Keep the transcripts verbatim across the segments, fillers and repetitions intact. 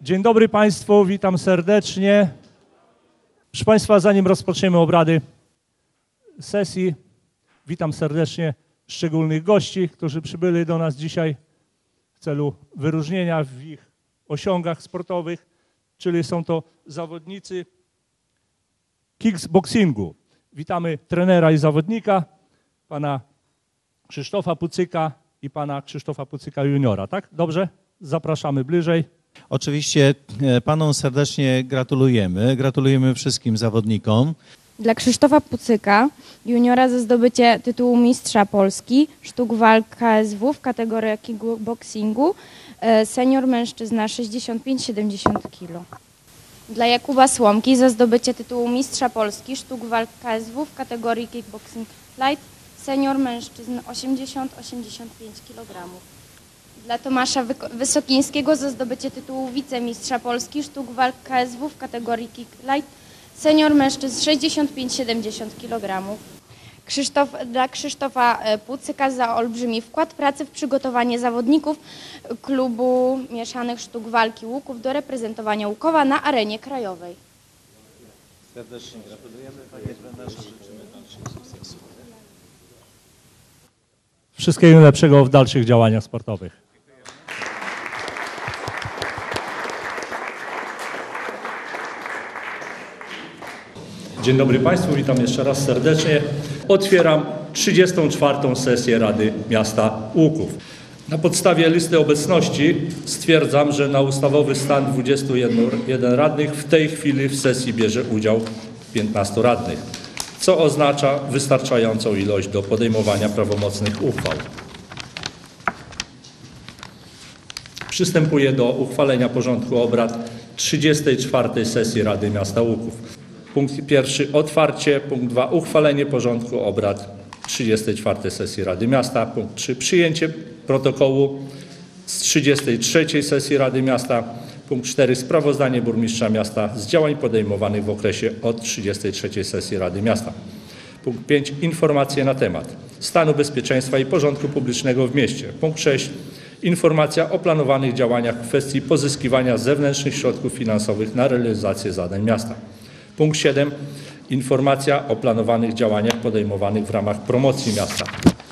Dzień dobry Państwu, witam serdecznie. Proszę Państwa, zanim rozpoczniemy obrady sesji, witam serdecznie szczególnych gości, którzy przybyli do nas dzisiaj w celu wyróżnienia w ich osiągach sportowych, czyli są to zawodnicy kickboxingu. Witamy trenera i zawodnika, pana Krzysztofa Pucyka i pana Krzysztofa Pucyka juniora, tak? Dobrze? Zapraszamy bliżej. Oczywiście panom serdecznie gratulujemy. Gratulujemy wszystkim zawodnikom. Dla Krzysztofa Pucyka, juniora, za zdobycie tytułu mistrza Polski sztuk walk K S W w kategorii kickboxingu, senior mężczyzna sześćdziesiąt pięć siedemdziesiąt kilo. Dla Jakuba Słomki za zdobycie tytułu mistrza Polski sztuk walk K S W w kategorii kickboxing light, senior mężczyzn osiemdziesiąt osiemdziesiąt pięć kilogramów. Dla Tomasza Wysokińskiego za zdobycie tytułu wicemistrza Polski sztuk walk K S W w kategorii kick light, senior mężczyzn sześćdziesiąt pięć siedemdziesiąt kilogramów. Krzysztof, dla Krzysztofa Pucyka za olbrzymi wkład pracy w przygotowanie zawodników klubu mieszanych sztuk walki łuków do reprezentowania Łukowa na arenie krajowej. Serdecznie gratulujemy, panie trenerze, życzymy dalszych sukcesów. Wszystkiego najlepszego w dalszych działaniach sportowych. Dzień dobry Państwu, witam jeszcze raz serdecznie. Otwieram trzydziestą czwartą sesję Rady Miasta Łuków. Na podstawie listy obecności stwierdzam, że na ustawowy stan dwudziestu jeden radnych w tej chwili w sesji bierze udział piętnastu radnych, co oznacza wystarczającą ilość do podejmowania prawomocnych uchwał. Przystępuję do uchwalenia porządku obrad trzydziestej czwartej sesji Rady Miasta Łuków. Punkt pierwszy otwarcie, punkt dwa uchwalenie porządku obrad trzydziestej czwartej sesji Rady Miasta, punkt trzy przyjęcie protokołu z trzydziestej trzeciej sesji Rady Miasta, punkt cztery sprawozdanie burmistrza miasta z działań podejmowanych w okresie od trzydziestej trzeciej sesji Rady Miasta. Punkt pięć informacje na temat stanu bezpieczeństwa i porządku publicznego w mieście. Punkt sześć informacja o planowanych działaniach w kwestii pozyskiwania zewnętrznych środków finansowych na realizację zadań miasta. Punkt siedem. Informacja o planowanych działaniach podejmowanych w ramach promocji miasta.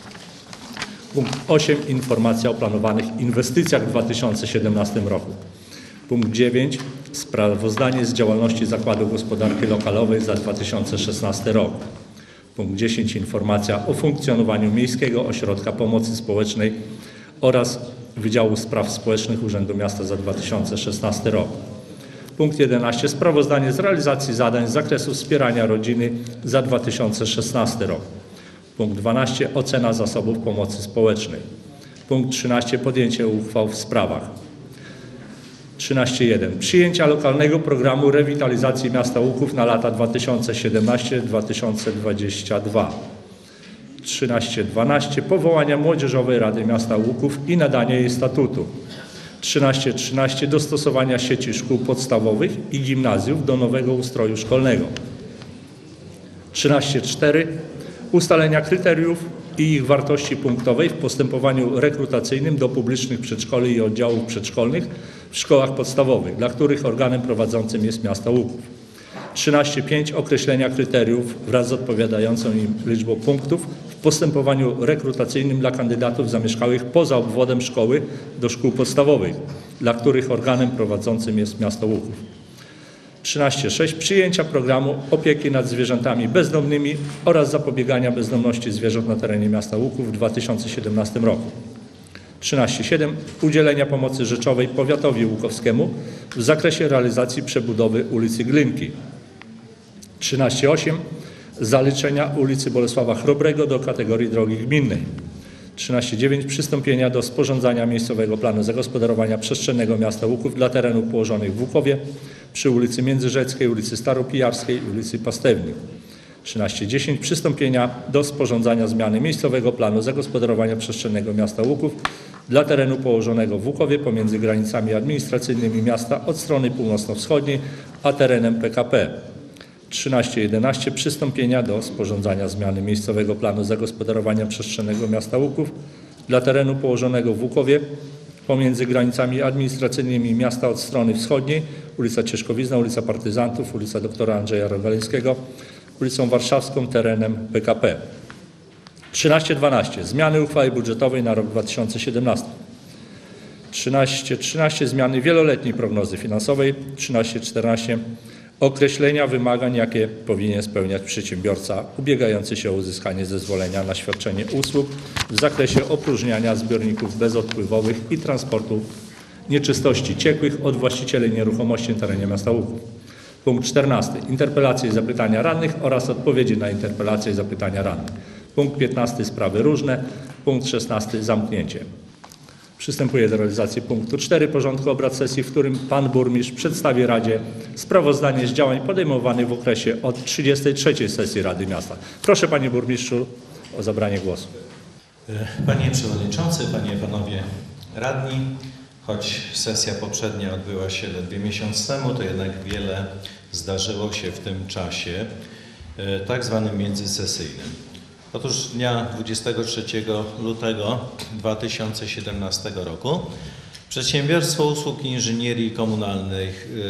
Punkt osiem. Informacja o planowanych inwestycjach w dwa tysiące siedemnastym roku. Punkt dziewięć. Sprawozdanie z działalności Zakładu Gospodarki Lokalowej za dwa tysiące szesnasty rok. Punkt dziesięć. Informacja o funkcjonowaniu Miejskiego Ośrodka Pomocy Społecznej oraz Wydziału Spraw Społecznych Urzędu Miasta za dwa tysiące szesnasty rok. Punkt jedenaście. Sprawozdanie z realizacji zadań z zakresu wspierania rodziny za dwa tysiące szesnasty rok. Punkt dwanaście. Ocena zasobów pomocy społecznej. Punkt trzynaście. Podjęcie uchwał w sprawach. trzynaście jeden. Przyjęcia lokalnego programu rewitalizacji miasta Łuków na lata dwa tysiące siedemnasty do dwa tysiące dwudziestego drugiego. trzynaście dwanaście. Powołania Młodzieżowej Rady Miasta Łuków i nadanie jej statutu. trzynaście trzynaście. Dostosowania sieci szkół podstawowych i gimnazjów do nowego ustroju szkolnego. trzynaście cztery. Ustalenia kryteriów i ich wartości punktowej w postępowaniu rekrutacyjnym do publicznych przedszkoli i oddziałów przedszkolnych w szkołach podstawowych, dla których organem prowadzącym jest miasto Łuków. trzynaście pięć. Określenia kryteriów wraz z odpowiadającą im liczbą punktów w postępowaniu rekrutacyjnym dla kandydatów zamieszkałych poza obwodem szkoły do szkół podstawowych, dla których organem prowadzącym jest miasto Łuków. trzynaście sześć. Przyjęcia programu opieki nad zwierzętami bezdomnymi oraz zapobiegania bezdomności zwierząt na terenie miasta Łuków w dwa tysiące siedemnastym roku. trzynaście siedem. Udzielenia pomocy rzeczowej powiatowi łukowskiemu w zakresie realizacji przebudowy ulicy Glinki. trzynaście osiem. Zaliczenia ulicy Bolesława Chrobrego do kategorii drogi gminnej. trzynaście dziewięć. Przystąpienia do sporządzania miejscowego planu zagospodarowania przestrzennego miasta Łuków dla terenów położonych w Łukowie przy ulicy Międzyrzeckiej, ulicy Staropijarskiej i ulicy Pastewni. trzynaście dziesięć. Przystąpienia do sporządzania zmiany miejscowego planu zagospodarowania przestrzennego miasta Łuków dla terenu położonego w Łukowie pomiędzy granicami administracyjnymi miasta od strony północno-wschodniej a terenem P K P. trzynaście jedenaście. Przystąpienia do sporządzania zmiany miejscowego planu zagospodarowania przestrzennego miasta Łuków dla terenu położonego w Łukowie pomiędzy granicami administracyjnymi miasta od strony wschodniej, ulica Cieszkowizna, ulica Partyzantów, ulica doktora Andrzeja Rogaleńskiego, ulicą Warszawską, terenem P K P. trzynaście dwanaście. Zmiany uchwały budżetowej na rok dwa tysiące siedemnasty. trzynaście trzynaście. Zmiany wieloletniej prognozy finansowej. trzynaście czternaście. Określenia wymagań, jakie powinien spełniać przedsiębiorca ubiegający się o uzyskanie zezwolenia na świadczenie usług w zakresie opróżniania zbiorników bezodpływowych i transportu nieczystości ciekłych od właścicieli nieruchomości na terenie miasta Łuków. Punkt czternasty. Interpelacje i zapytania radnych oraz odpowiedzi na interpelacje i zapytania radnych. Punkt piętnasty. Sprawy różne. Punkt szesnasty. Zamknięcie. Przystępuję do realizacji punktu cztery porządku obrad sesji, w którym Pan Burmistrz przedstawi Radzie sprawozdanie z działań podejmowanych w okresie od trzydziestej trzeciej sesji Rady Miasta. Proszę Panie Burmistrzu o zabranie głosu. Panie Przewodniczący, Panie i Panowie Radni, choć sesja poprzednia odbyła się ledwie miesiąc temu, to jednak wiele zdarzyło się w tym czasie tak zwanym międzysesyjnym. Otóż dnia dwudziestego trzeciego lutego dwa tysiące siedemnastego roku Przedsiębiorstwo Usług Inżynierii Komunalnej,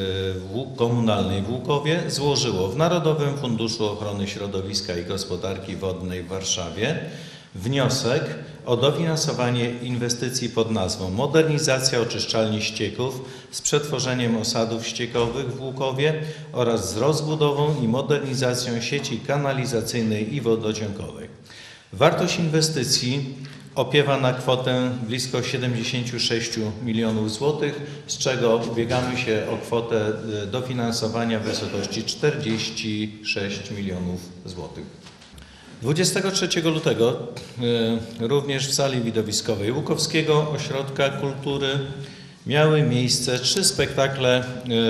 Komunalnej w Łukowie złożyło w Narodowym Funduszu Ochrony Środowiska i Gospodarki Wodnej w Warszawie wniosek o dofinansowanie inwestycji pod nazwą Modernizacja oczyszczalni ścieków z przetworzeniem osadów ściekowych w Łukowie oraz z rozbudową i modernizacją sieci kanalizacyjnej i wodociągowej. Wartość inwestycji opiewa na kwotę blisko siedemdziesiąt sześć milionów złotych, z czego ubiegamy się o kwotę dofinansowania w wysokości czterdzieści sześć milionów złotych. dwudziestego trzeciego lutego również w sali widowiskowej Łukowskiego Ośrodka Kultury miały miejsce trzy spektakle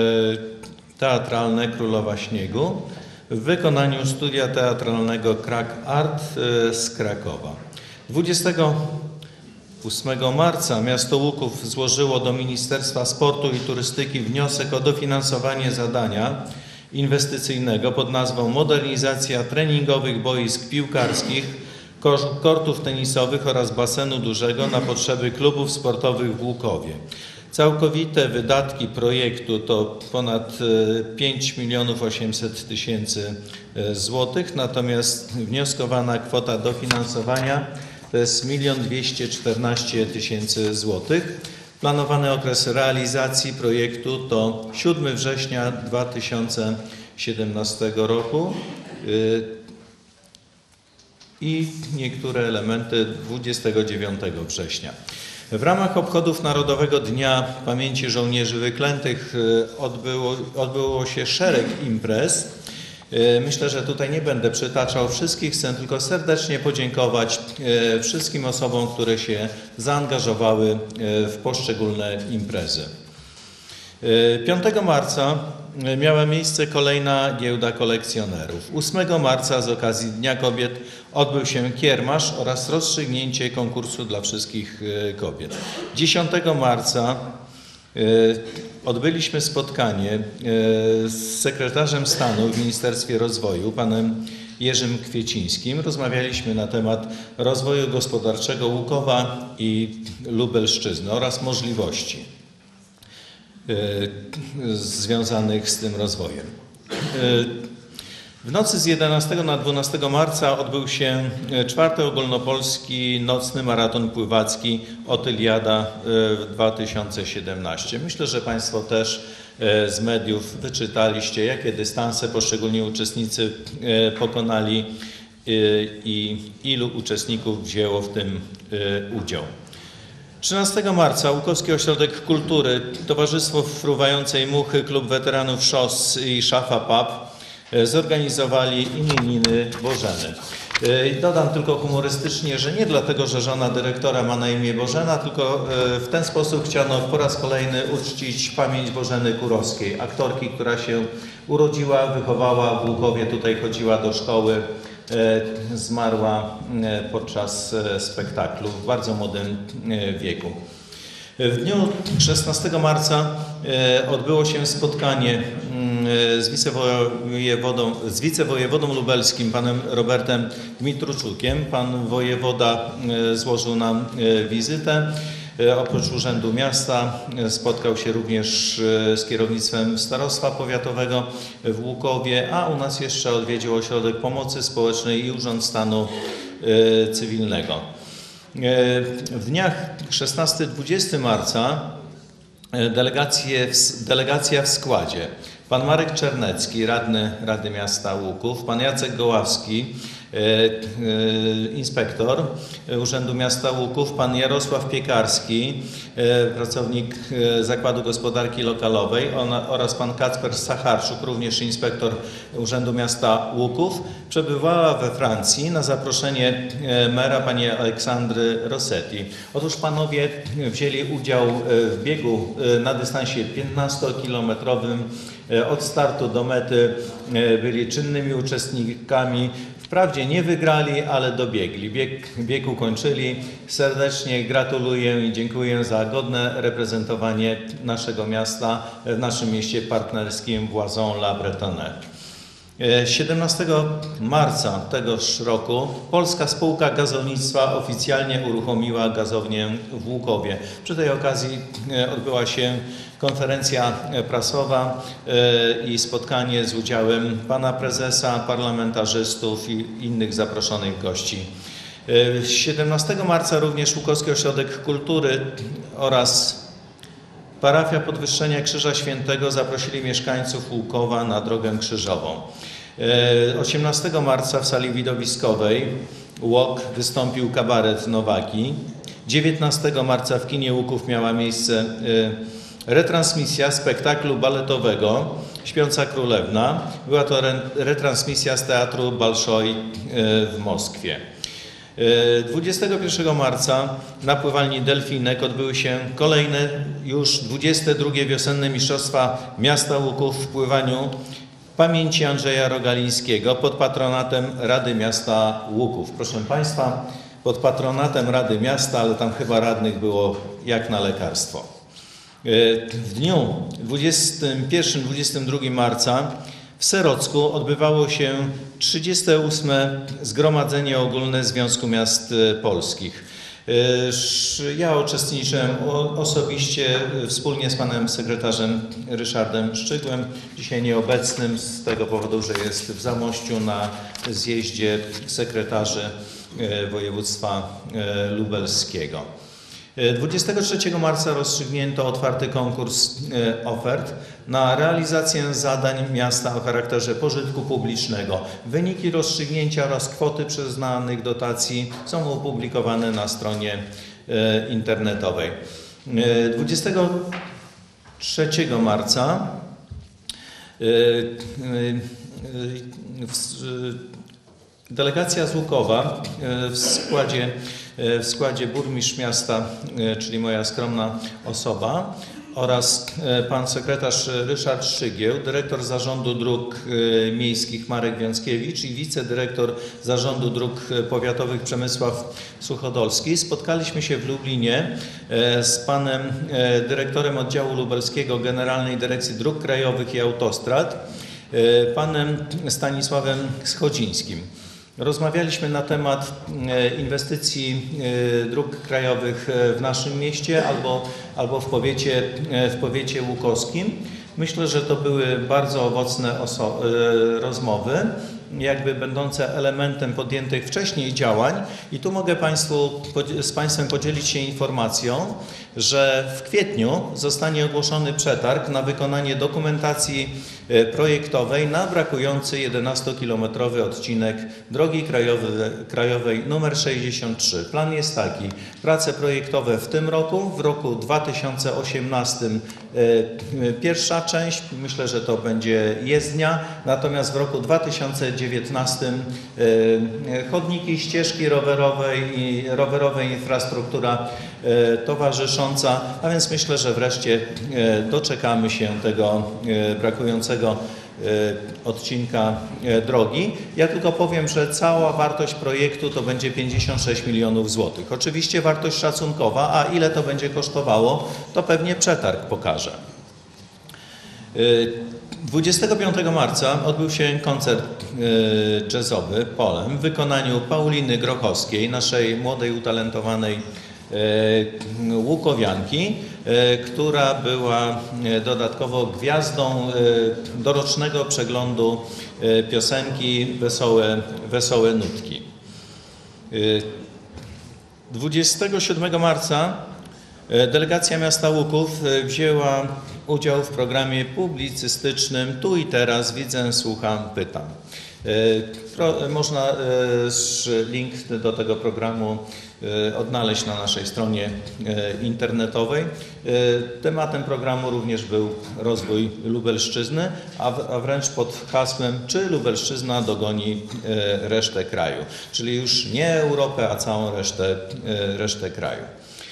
teatralne Królowa Śniegu w wykonaniu studia teatralnego Krak Art z Krakowa. dwudziestego ósmego marca miasto Łuków złożyło do Ministerstwa Sportu i Turystyki wniosek o dofinansowanie zadania inwestycyjnego pod nazwą Modernizacja treningowych boisk piłkarskich, kortów tenisowych oraz basenu dużego na potrzeby klubów sportowych w Łukowie. Całkowite wydatki projektu to ponad pięć milionów osiemset tysięcy złotych, natomiast wnioskowana kwota dofinansowania to jest milion dwieście czternaście tysięcy złotych. Planowany okres realizacji projektu to siódmego września dwa tysiące siedemnastego roku i niektóre elementy dwudziestego dziewiątego września. W ramach obchodów Narodowego Dnia Pamięci Żołnierzy Wyklętych odbyło, odbyło się szereg imprez. Myślę, że tutaj nie będę przytaczał wszystkich, chcę tylko serdecznie podziękować wszystkim osobom, które się zaangażowały w poszczególne imprezy. piątego marca miała miejsce kolejna giełda kolekcjonerów. ósmego marca z okazji Dnia Kobiet odbył się kiermasz oraz rozstrzygnięcie konkursu dla wszystkich kobiet. dziesiątego marca odbyliśmy spotkanie z sekretarzem stanu w Ministerstwie Rozwoju, panem Jerzym Kwiecińskim. Rozmawialiśmy na temat rozwoju gospodarczego Łukowa i Lubelszczyzny oraz możliwości związanych z tym rozwojem. W nocy z jedenastego na dwunastego marca odbył się czwarty ogólnopolski nocny maraton pływacki Otyliada dwa tysiące siedemnaście. Myślę, że Państwo też z mediów wyczytaliście, jakie dystanse poszczególni uczestnicy pokonali i ilu uczestników wzięło w tym udział. trzynastego marca Łukowski Ośrodek Kultury, Towarzystwo Fruwającej Muchy, Klub Weteranów Szos i Szafa Pub zorganizowali imieniny Bożeny. Dodam tylko humorystycznie, że nie dlatego, że żona dyrektora ma na imię Bożena, tylko w ten sposób chciano po raz kolejny uczcić pamięć Bożeny Kurowskiej, aktorki, która się urodziła, wychowała w Łukowie, tutaj chodziła do szkoły, zmarła podczas spektaklu w bardzo młodym wieku. W dniu szesnastego marca odbyło się spotkanie z wicewojewodą, z wicewojewodą lubelskim, panem Robertem Dmitruczukiem. Pan wojewoda złożył nam wizytę. Oprócz Urzędu Miasta spotkał się również z kierownictwem Starostwa Powiatowego w Łukowie, a u nas jeszcze odwiedził Ośrodek Pomocy Społecznej i Urząd Stanu Cywilnego. W dniach szesnastego dwudziestego marca delegacje, delegacja w składzie: pan Marek Czernecki, radny Rady Miasta Łuków, pan Jacek Goławski, inspektor Urzędu Miasta Łuków, pan Jarosław Piekarski, pracownik Zakładu Gospodarki Lokalowej oraz pan Kacper Sacharczuk, również inspektor Urzędu Miasta Łuków, przebywała we Francji na zaproszenie mera pani Aleksandry Rossetti. Otóż panowie wzięli udział w biegu na dystansie piętnastokilometrowym. Od startu do mety byli czynnymi uczestnikami. Wprawdzie nie wygrali, ale dobiegli. Bieg, bieg ukończyli. Serdecznie gratuluję i dziękuję za godne reprezentowanie naszego miasta w naszym mieście partnerskim Boisson-la-Bretonne. siedemnastego marca tegoż roku Polska Spółka Gazownictwa oficjalnie uruchomiła gazownię w Łukowie. Przy tej okazji odbyła się konferencja prasowa i spotkanie z udziałem pana prezesa, parlamentarzystów i innych zaproszonych gości. siedemnastego marca również Łukowski Ośrodek Kultury oraz parafia Podwyższenia Krzyża Świętego zaprosili mieszkańców Łukowa na drogę krzyżową. osiemnastego marca w sali widowiskowej Łok wystąpił kabaret Nowaki. dziewiętnastego marca w kinie Łuków miała miejsce retransmisja spektaklu baletowego Śpiąca Królewna. Była to retransmisja z Teatru Bolszoi w Moskwie. dwudziestego pierwszego marca na pływalni Delfinek odbyły się kolejne, już dwudzieste drugie wiosenne Mistrzostwa Miasta Łuków w pływaniu pamięci Andrzeja Rogalińskiego pod patronatem Rady Miasta Łuków. Proszę Państwa, pod patronatem Rady Miasta, ale tam chyba radnych było jak na lekarstwo. W dniu dwudziestego pierwszego dwudziestego drugiego marca w Serocku odbywało się trzydzieste ósme Zgromadzenie Ogólne Związku Miast Polskich. Ja uczestniczyłem osobiście wspólnie z panem sekretarzem Ryszardem Szczygłem, dzisiaj nieobecnym z tego powodu, że jest w Zamościu na zjeździe sekretarzy województwa lubelskiego. dwudziestego trzeciego marca rozstrzygnięto otwarty konkurs ofert na realizację zadań miasta o charakterze pożytku publicznego. Wyniki rozstrzygnięcia oraz kwoty przyznanych dotacji są opublikowane na stronie internetowej. dwudziestego trzeciego marca delegacja z Łukowa w składzie, w składzie burmistrz miasta, czyli moja skromna osoba, oraz pan sekretarz Ryszard Szczygieł, dyrektor Zarządu Dróg Miejskich Marek Wiąckiewicz i wicedyrektor Zarządu Dróg Powiatowych Przemysław Suchodolski. Spotkaliśmy się w Lublinie z panem dyrektorem oddziału lubelskiego Generalnej Dyrekcji Dróg Krajowych i Autostrad, panem Stanisławem Schodzińskim. Rozmawialiśmy na temat inwestycji dróg krajowych w naszym mieście albo, albo w powiecie, w powiecie łukowskim. Myślę, że to były bardzo owocne rozmowy, jakby będące elementem podjętych wcześniej działań. I tu mogę Państwu, z Państwem podzielić się informacją, że w kwietniu zostanie ogłoszony przetarg na wykonanie dokumentacji projektowej na brakujący jedenastokilometrowy odcinek drogi krajowej, krajowej numer sześćdziesiąt trzy. Plan jest taki: prace projektowe w tym roku, w roku dwa tysiące osiemnastym pierwsza część, myślę, że to będzie jezdnia, natomiast w roku dwa tysiące dziewiętnastym chodniki, ścieżki rowerowe i rowerowa infrastruktura towarzysząca, a więc myślę, że wreszcie doczekamy się tego brakującego odcinka drogi. Ja tylko powiem, że cała wartość projektu to będzie pięćdziesiąt sześć milionów złotych. Oczywiście wartość szacunkowa, a ile to będzie kosztowało, to pewnie przetarg pokaże. dwudziestego piątego marca odbył się koncert jazzowy Polem w wykonaniu Pauliny Grochowskiej, naszej młodej, utalentowanej Łukowianki, która była dodatkowo gwiazdą dorocznego przeglądu piosenki Wesołe, Wesołe Nutki. dwudziestego siódmego marca delegacja miasta Łuków wzięła udział w programie publicystycznym Tu i teraz widzę, słucham, pytam. Można link do tego programu odnaleźć na naszej stronie internetowej. Tematem programu również był rozwój Lubelszczyzny, a wręcz pod hasłem czy Lubelszczyzna dogoni resztę kraju, czyli już nie Europę, a całą resztę, resztę kraju.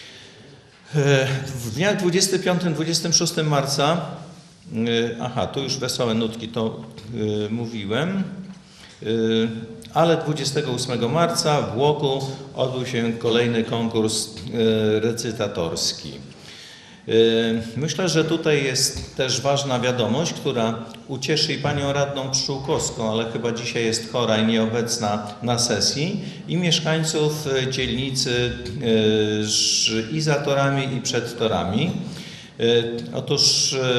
W dniach dwudziestego piątego do dwudziestego szóstego marca, aha, tu już Wesołe Nutki to y, mówiłem, y, ale dwudziestego ósmego marca w Łoku odbył się kolejny konkurs y, recytatorski. Y, myślę, że tutaj jest też ważna wiadomość, która ucieszy i panią radną Pszczółkowską, ale chyba dzisiaj jest chora i nieobecna na sesji, i mieszkańców dzielnicy y, i za torami, i przed torami. Y, otóż y,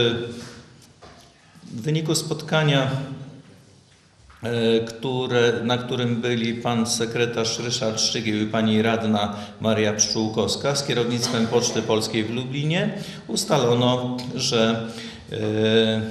w wyniku spotkania, Które, na którym byli pan sekretarz Ryszard Szczygieł i pani radna Maria Pszczółkowska z kierownictwem Poczty Polskiej w Lublinie, ustalono, że e, e,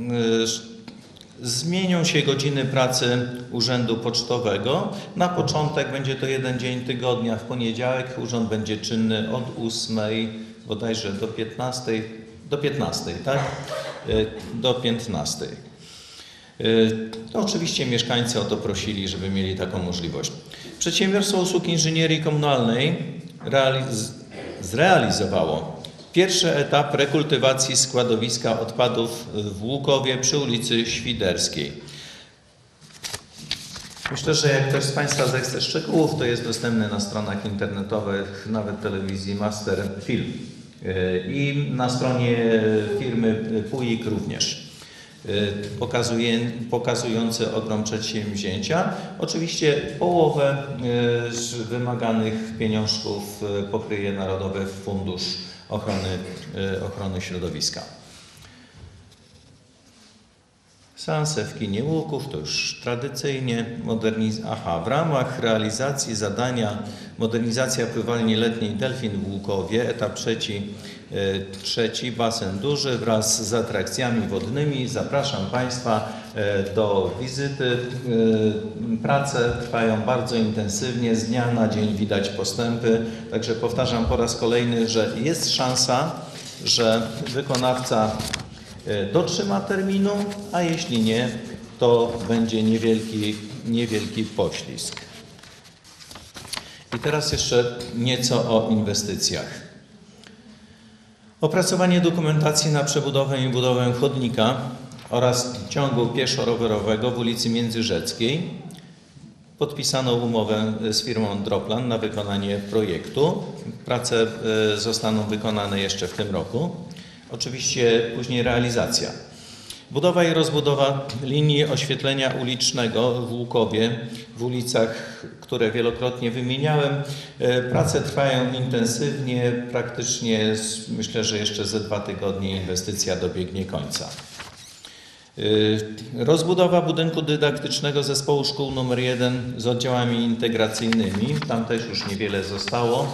zmienią się godziny pracy Urzędu Pocztowego. Na początek będzie to jeden dzień tygodnia, w poniedziałek urząd będzie czynny od ósmej bodajże do piętnastej, do piętnastej, tak? E, do piętnastej. To oczywiście mieszkańcy o to prosili, żeby mieli taką możliwość. Przedsiębiorstwo Usług Inżynierii Komunalnej realiz zrealizowało pierwszy etap rekultywacji składowiska odpadów w Łukowie przy ulicy Świderskiej. Myślę, że jak ktoś z Państwa zechce szczegółów, to jest dostępny na stronach internetowych, nawet telewizji Master Film i na stronie firmy Pujik również. Pokazuje, pokazujący ogrom przedsięwzięcia. Oczywiście połowę z wymaganych pieniążków pokryje Narodowy Fundusz Ochrony, Ochrony Środowiska. Seanse w kinie Łuków to już tradycyjnie. Moderniz Aha, w ramach realizacji zadania modernizacja pływalni letniej Delfin w Łukowie, etap trzeci, y, trzeci basen duży wraz z atrakcjami wodnymi. Zapraszam Państwa y, do wizyty. Y, prace trwają bardzo intensywnie, z dnia na dzień widać postępy. Także powtarzam po raz kolejny, że jest szansa, że wykonawca dotrzyma terminu, a jeśli nie, to będzie niewielki, niewielki poślizg. I teraz jeszcze nieco o inwestycjach. Opracowanie dokumentacji na przebudowę i budowę chodnika oraz ciągu pieszo-rowerowego w ulicy Międzyrzeckiej. Podpisano umowę z firmą Droplan na wykonanie projektu. Prace zostaną wykonane jeszcze w tym roku. Oczywiście później realizacja. Budowa i rozbudowa linii oświetlenia ulicznego w Łukowie, w ulicach, które wielokrotnie wymieniałem. Prace trwają intensywnie, praktycznie myślę, że jeszcze ze dwa tygodnie inwestycja dobiegnie końca. Rozbudowa budynku dydaktycznego zespołu szkół numer jeden z oddziałami integracyjnymi. Tam też już niewiele zostało.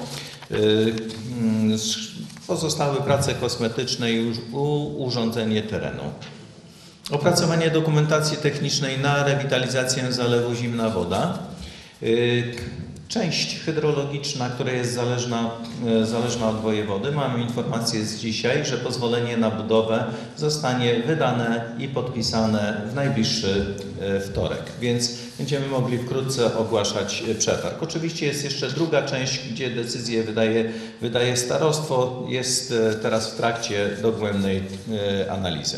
Pozostały prace kosmetyczne i urządzenie terenu. Opracowanie dokumentacji technicznej na rewitalizację zalewu Zimna Woda. Część hydrologiczna, która jest zależna, zależna od wojewody. Mamy informację z dzisiaj, że pozwolenie na budowę zostanie wydane i podpisane w najbliższy wtorek, więc będziemy mogli wkrótce ogłaszać przetarg. Oczywiście jest jeszcze druga część, gdzie decyzję wydaje, wydaje starostwo. Jest teraz w trakcie dogłębnej analizy.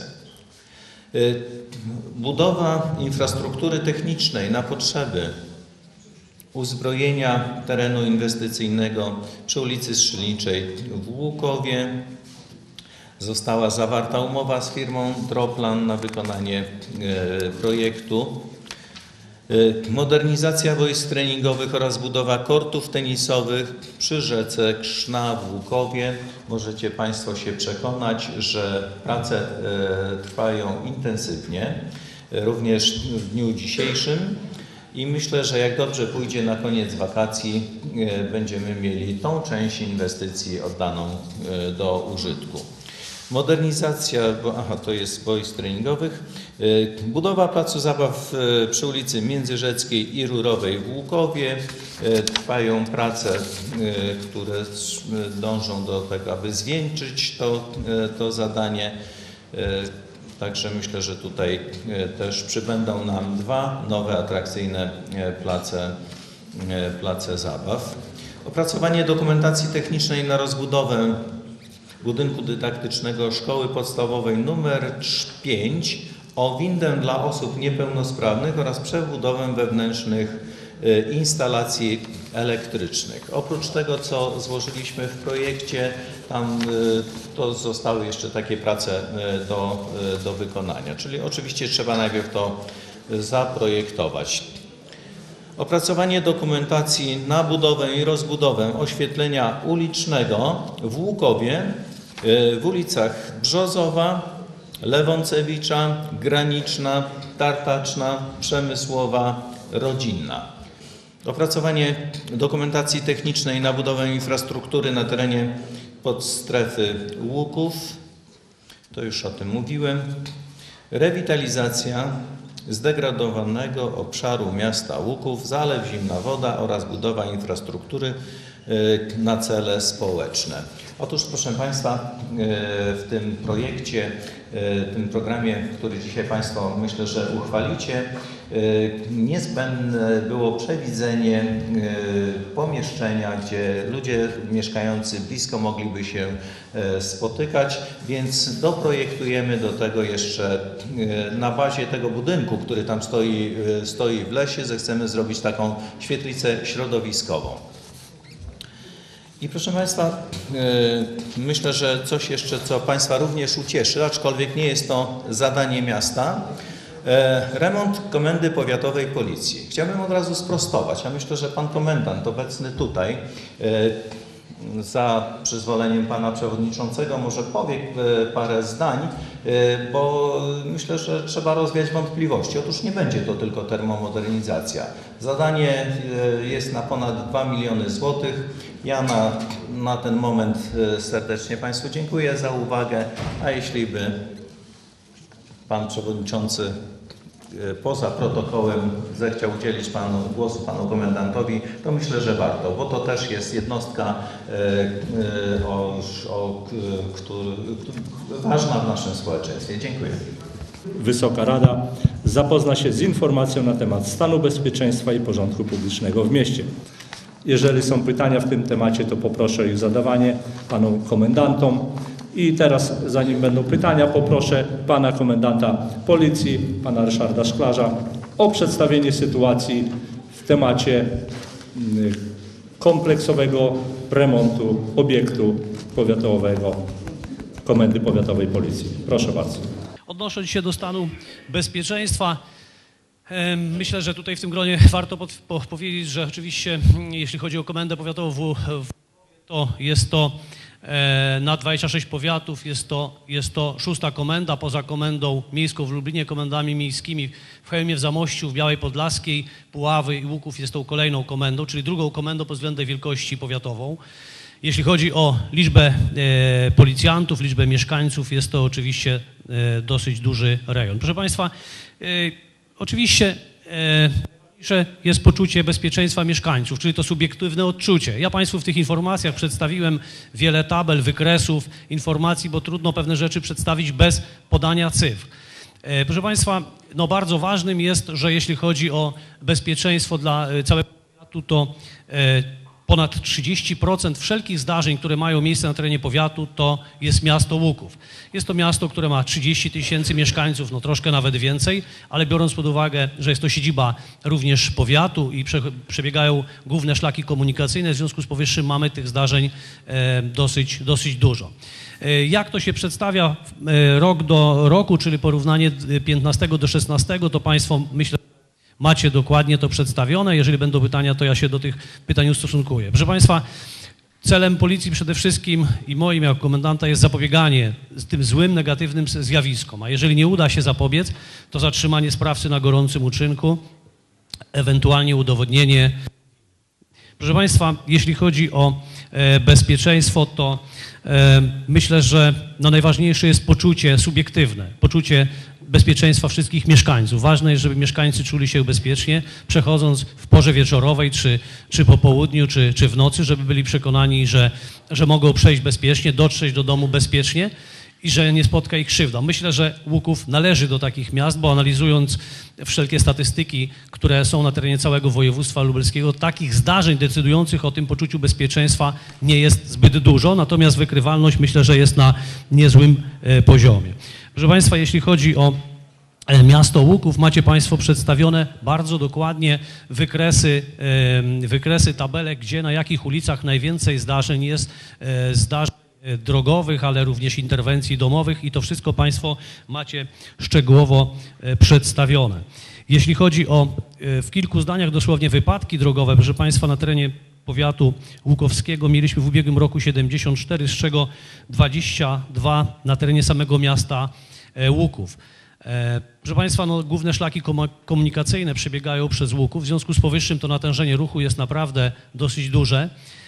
Budowa infrastruktury technicznej na potrzeby uzbrojenia terenu inwestycyjnego przy ulicy Strzelniczej w Łukowie. Została zawarta umowa z firmą Droplan na wykonanie e, projektu. Modernizacja wojsk treningowych oraz budowa kortów tenisowych przy rzece Krzna w Łukowie. Możecie Państwo się przekonać, że prace trwają intensywnie, również w dniu dzisiejszym. I myślę, że jak dobrze pójdzie, na koniec wakacji będziemy mieli tą część inwestycji oddaną do użytku. Modernizacja, bo, aha, to jest wojsk treningowych, budowa placu zabaw przy ulicy Międzyrzeckiej i Rurowej w Łukowie. Trwają prace, które dążą do tego, aby zwieńczyć to, to zadanie. Także myślę, że tutaj też przybędą nam dwa nowe, atrakcyjne place, place zabaw. Opracowanie dokumentacji technicznej na rozbudowę budynku dydaktycznego Szkoły Podstawowej nr pięć o windę dla osób niepełnosprawnych oraz przebudowę wewnętrznych instalacji elektrycznych. Oprócz tego, co złożyliśmy w projekcie, tam to zostały jeszcze takie prace do, do wykonania. Czyli oczywiście trzeba najpierw to zaprojektować. Opracowanie dokumentacji na budowę i rozbudowę oświetlenia ulicznego w Łukowie w ulicach Brzozowa, Lewącewicza, Graniczna, Tartaczna, Przemysłowa, Rodzinna. Opracowanie dokumentacji technicznej na budowę infrastruktury na terenie podstrefy Łuków, to już o tym mówiłem. Rewitalizacja zdegradowanego obszaru miasta Łuków, zalew Zimna Woda oraz budowa infrastruktury na cele społeczne. Otóż, proszę Państwa, w tym projekcie, w tym programie, który dzisiaj Państwo, myślę, że uchwalicie, niezbędne było przewidzenie pomieszczenia, gdzie ludzie mieszkający blisko mogliby się spotykać, więc doprojektujemy do tego jeszcze na bazie tego budynku, który tam stoi, stoi w lesie, zechcemy zrobić taką świetlicę środowiskową. I proszę Państwa, myślę, że coś jeszcze, co Państwa również ucieszy, aczkolwiek nie jest to zadanie miasta, remont Komendy Powiatowej Policji. Chciałbym od razu sprostować. Ja myślę, że Pan Komendant obecny tutaj, za przyzwoleniem Pana Przewodniczącego, może powie parę zdań, bo myślę, że trzeba rozwiać wątpliwości. Otóż nie będzie to tylko termomodernizacja. Zadanie jest na ponad dwa miliony złotych. Ja na, na ten moment serdecznie Państwu dziękuję za uwagę, a jeśli by Pan Przewodniczący poza protokołem zechciał udzielić Panu głosu, Panu Komendantowi, to myślę, że warto, bo to też jest jednostka o, o, który, ważna w naszym społeczeństwie. Dziękuję. Wysoka Rada zapozna się z informacją na temat stanu bezpieczeństwa i porządku publicznego w mieście. Jeżeli są pytania w tym temacie, to poproszę o ich zadawanie Panu Komendantom. I teraz, zanim będą pytania, poproszę Pana Komendanta Policji, Pana Ryszarda Szklarza, o przedstawienie sytuacji w temacie kompleksowego remontu obiektu powiatowego Komendy Powiatowej Policji. Proszę bardzo. Odnosząc się do stanu bezpieczeństwa, myślę, że tutaj w tym gronie warto pod, po, powiedzieć, że oczywiście jeśli chodzi o Komendę Powiatową w, w to jest to e, na dwadzieścia sześć powiatów, jest to, jest to szósta komenda, poza komendą miejską w Lublinie, komendami miejskimi w Chełmie, w Zamościu, w Białej Podlaskiej, Puławy i Łuków jest tą kolejną komendą, czyli drugą komendą pod względem wielkości powiatową. Jeśli chodzi o liczbę e, policjantów, liczbę mieszkańców, jest to oczywiście e, dosyć duży rejon. Proszę Państwa, e, oczywiście e, jest poczucie bezpieczeństwa mieszkańców, czyli to subiektywne odczucie. Ja Państwu w tych informacjach przedstawiłem wiele tabel, wykresów, informacji, bo trudno pewne rzeczy przedstawić bez podania cyfr. E, proszę Państwa, no bardzo ważnym jest, że jeśli chodzi o bezpieczeństwo dla całego powiatu, to e, ponad trzydzieści procent wszelkich zdarzeń, które mają miejsce na terenie powiatu, to jest miasto Łuków. Jest to miasto, które ma trzydzieści tysięcy mieszkańców, no troszkę nawet więcej, ale biorąc pod uwagę, że jest to siedziba również powiatu i prze, przebiegają główne szlaki komunikacyjne, w związku z powyższym mamy tych zdarzeń e, dosyć, dosyć dużo. E, jak to się przedstawia e, rok do roku, czyli porównanie piętnastego do szesnastego, to Państwo, myślę, macie dokładnie to przedstawione. Jeżeli będą pytania, to ja się do tych pytań ustosunkuję. Proszę Państwa, celem policji przede wszystkim i moim jako komendanta jest zapobieganie tym złym, negatywnym zjawiskom, a jeżeli nie uda się zapobiec, to zatrzymanie sprawcy na gorącym uczynku, ewentualnie udowodnienie. Proszę Państwa, jeśli chodzi o e, bezpieczeństwo, to e, myślę, że no, najważniejsze jest poczucie subiektywne, poczucie bezpieczeństwa wszystkich mieszkańców. Ważne jest, żeby mieszkańcy czuli się bezpiecznie, przechodząc w porze wieczorowej, czy, czy po południu, czy, czy w nocy, żeby byli przekonani, że, że mogą przejść bezpiecznie, dotrzeć do domu bezpiecznie i że nie spotka ich krzywda. Myślę, że Łuków należy do takich miast, bo analizując wszelkie statystyki, które są na terenie całego województwa lubelskiego, takich zdarzeń decydujących o tym poczuciu bezpieczeństwa nie jest zbyt dużo, natomiast wykrywalność myślę, że jest na niezłym poziomie. Proszę Państwa, jeśli chodzi o miasto Łuków, macie Państwo przedstawione bardzo dokładnie wykresy, wykresy tabelek, gdzie na jakich ulicach najwięcej zdarzeń jest zdarzeń drogowych, ale również interwencji domowych i to wszystko Państwo macie szczegółowo przedstawione. Jeśli chodzi o w kilku zdaniach dosłownie wypadki drogowe, proszę Państwa, na terenie powiatu łukowskiego mieliśmy w ubiegłym roku siedemdziesiąt cztery, z czego dwadzieścia dwa na terenie samego miasta Łuków. Proszę Państwa, no, główne szlaki komunikacyjne przebiegają przez Łuków, w związku z powyższym to natężenie ruchu jest naprawdę dosyć duże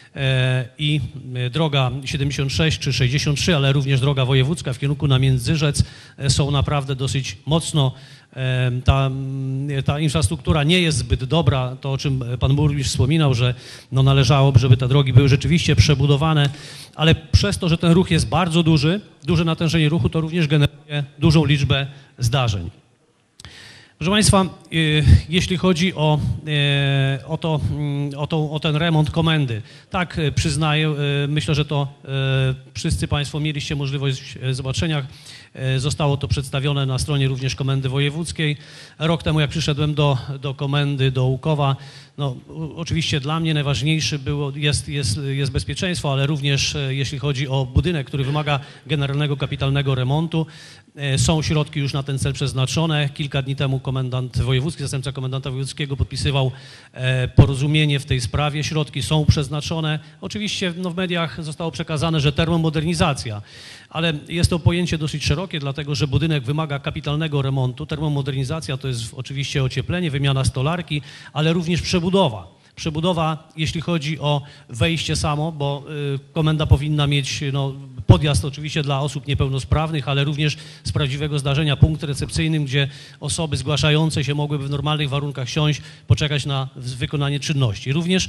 i droga siedemdziesiąt sześć czy sześćdziesiąt trzy, ale również droga wojewódzka w kierunku na Międzyrzec są naprawdę dosyć mocno, ta, ta infrastruktura nie jest zbyt dobra, to o czym pan burmistrz wspominał, że no należałoby, żeby te drogi były rzeczywiście przebudowane, ale przez to, że ten ruch jest bardzo duży, duże natężenie ruchu, to również generuje dużą liczbę zdarzeń. Proszę Państwa, jeśli chodzi o, o, to, o, to, o ten remont komendy, tak przyznaję, myślę, że to wszyscy Państwo mieliście możliwość zobaczenia. Zostało to przedstawione na stronie również Komendy Wojewódzkiej. Rok temu, jak przyszedłem do, do komendy, do Łukowa, no, oczywiście dla mnie najważniejsze było, jest, jest, jest bezpieczeństwo, ale również jeśli chodzi o budynek, który wymaga generalnego, kapitalnego remontu, są środki już na ten cel przeznaczone. Kilka dni temu komendant wojewódzki, zastępca komendanta wojewódzkiego podpisywał porozumienie w tej sprawie. Środki są przeznaczone. Oczywiście no, w mediach zostało przekazane, że termomodernizacja, ale jest to pojęcie dosyć szerokie, dlatego że budynek wymaga kapitalnego remontu. Termomodernizacja to jest oczywiście ocieplenie, wymiana stolarki, ale również przebudowa. Przebudowa, jeśli chodzi o wejście samo, bo y, komenda powinna mieć no, podjazd oczywiście dla osób niepełnosprawnych, ale również z prawdziwego zdarzenia punkt recepcyjny, gdzie osoby zgłaszające się mogłyby w normalnych warunkach siąść, poczekać na wykonanie czynności. Również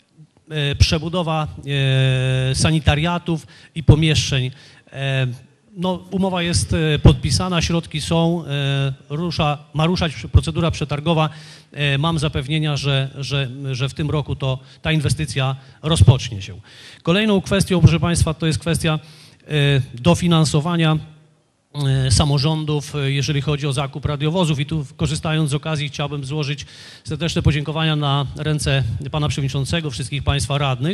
y, przebudowa y, sanitariatów i pomieszczeń. Y, No, umowa jest podpisana, środki są, rusza, ma ruszać procedura przetargowa. Mam zapewnienia, że, że, że w tym roku to ta inwestycja rozpocznie się. Kolejną kwestią, proszę Państwa, to jest kwestia dofinansowania samorządów, jeżeli chodzi o zakup radiowozów i tu korzystając z okazji chciałbym złożyć serdeczne podziękowania na ręce pana przewodniczącego, wszystkich Państwa radnych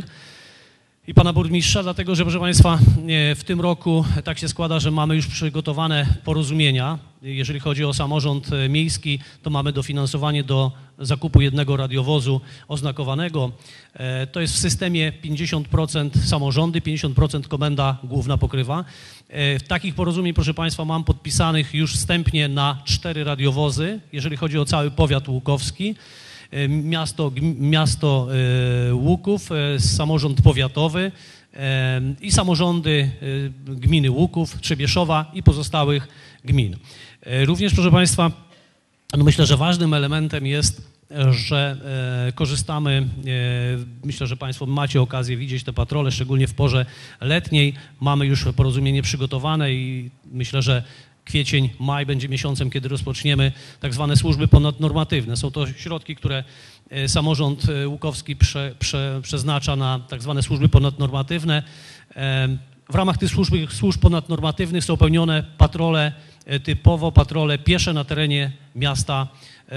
i pana burmistrza, dlatego że, proszę Państwa, w tym roku tak się składa, że mamy już przygotowane porozumienia. Jeżeli chodzi o samorząd miejski, to mamy dofinansowanie do zakupu jednego radiowozu oznakowanego. To jest w systemie pięćdziesiąt procent samorządy, pięćdziesiąt procent komenda główna pokrywa. Takich porozumień, proszę Państwa, mam podpisanych już wstępnie na cztery radiowozy, jeżeli chodzi o cały powiat łukowski. Miasto, miasto Łuków, samorząd powiatowy i samorządy gminy Łuków, Trzebieszowa i pozostałych gmin. Również, proszę Państwa, no myślę, że ważnym elementem jest, że korzystamy, myślę, że Państwo macie okazję widzieć te patrole, szczególnie w porze letniej. Mamy już porozumienie przygotowane i myślę, że kwiecień, maj będzie miesiącem, kiedy rozpoczniemy tak zwane służby ponadnormatywne. Są to środki, które samorząd łukowski prze, prze, przeznacza na tak zwane służby ponadnormatywne. W ramach tych służb, służb ponadnormatywnych są pełnione patrole, typowo patrole piesze na terenie miasta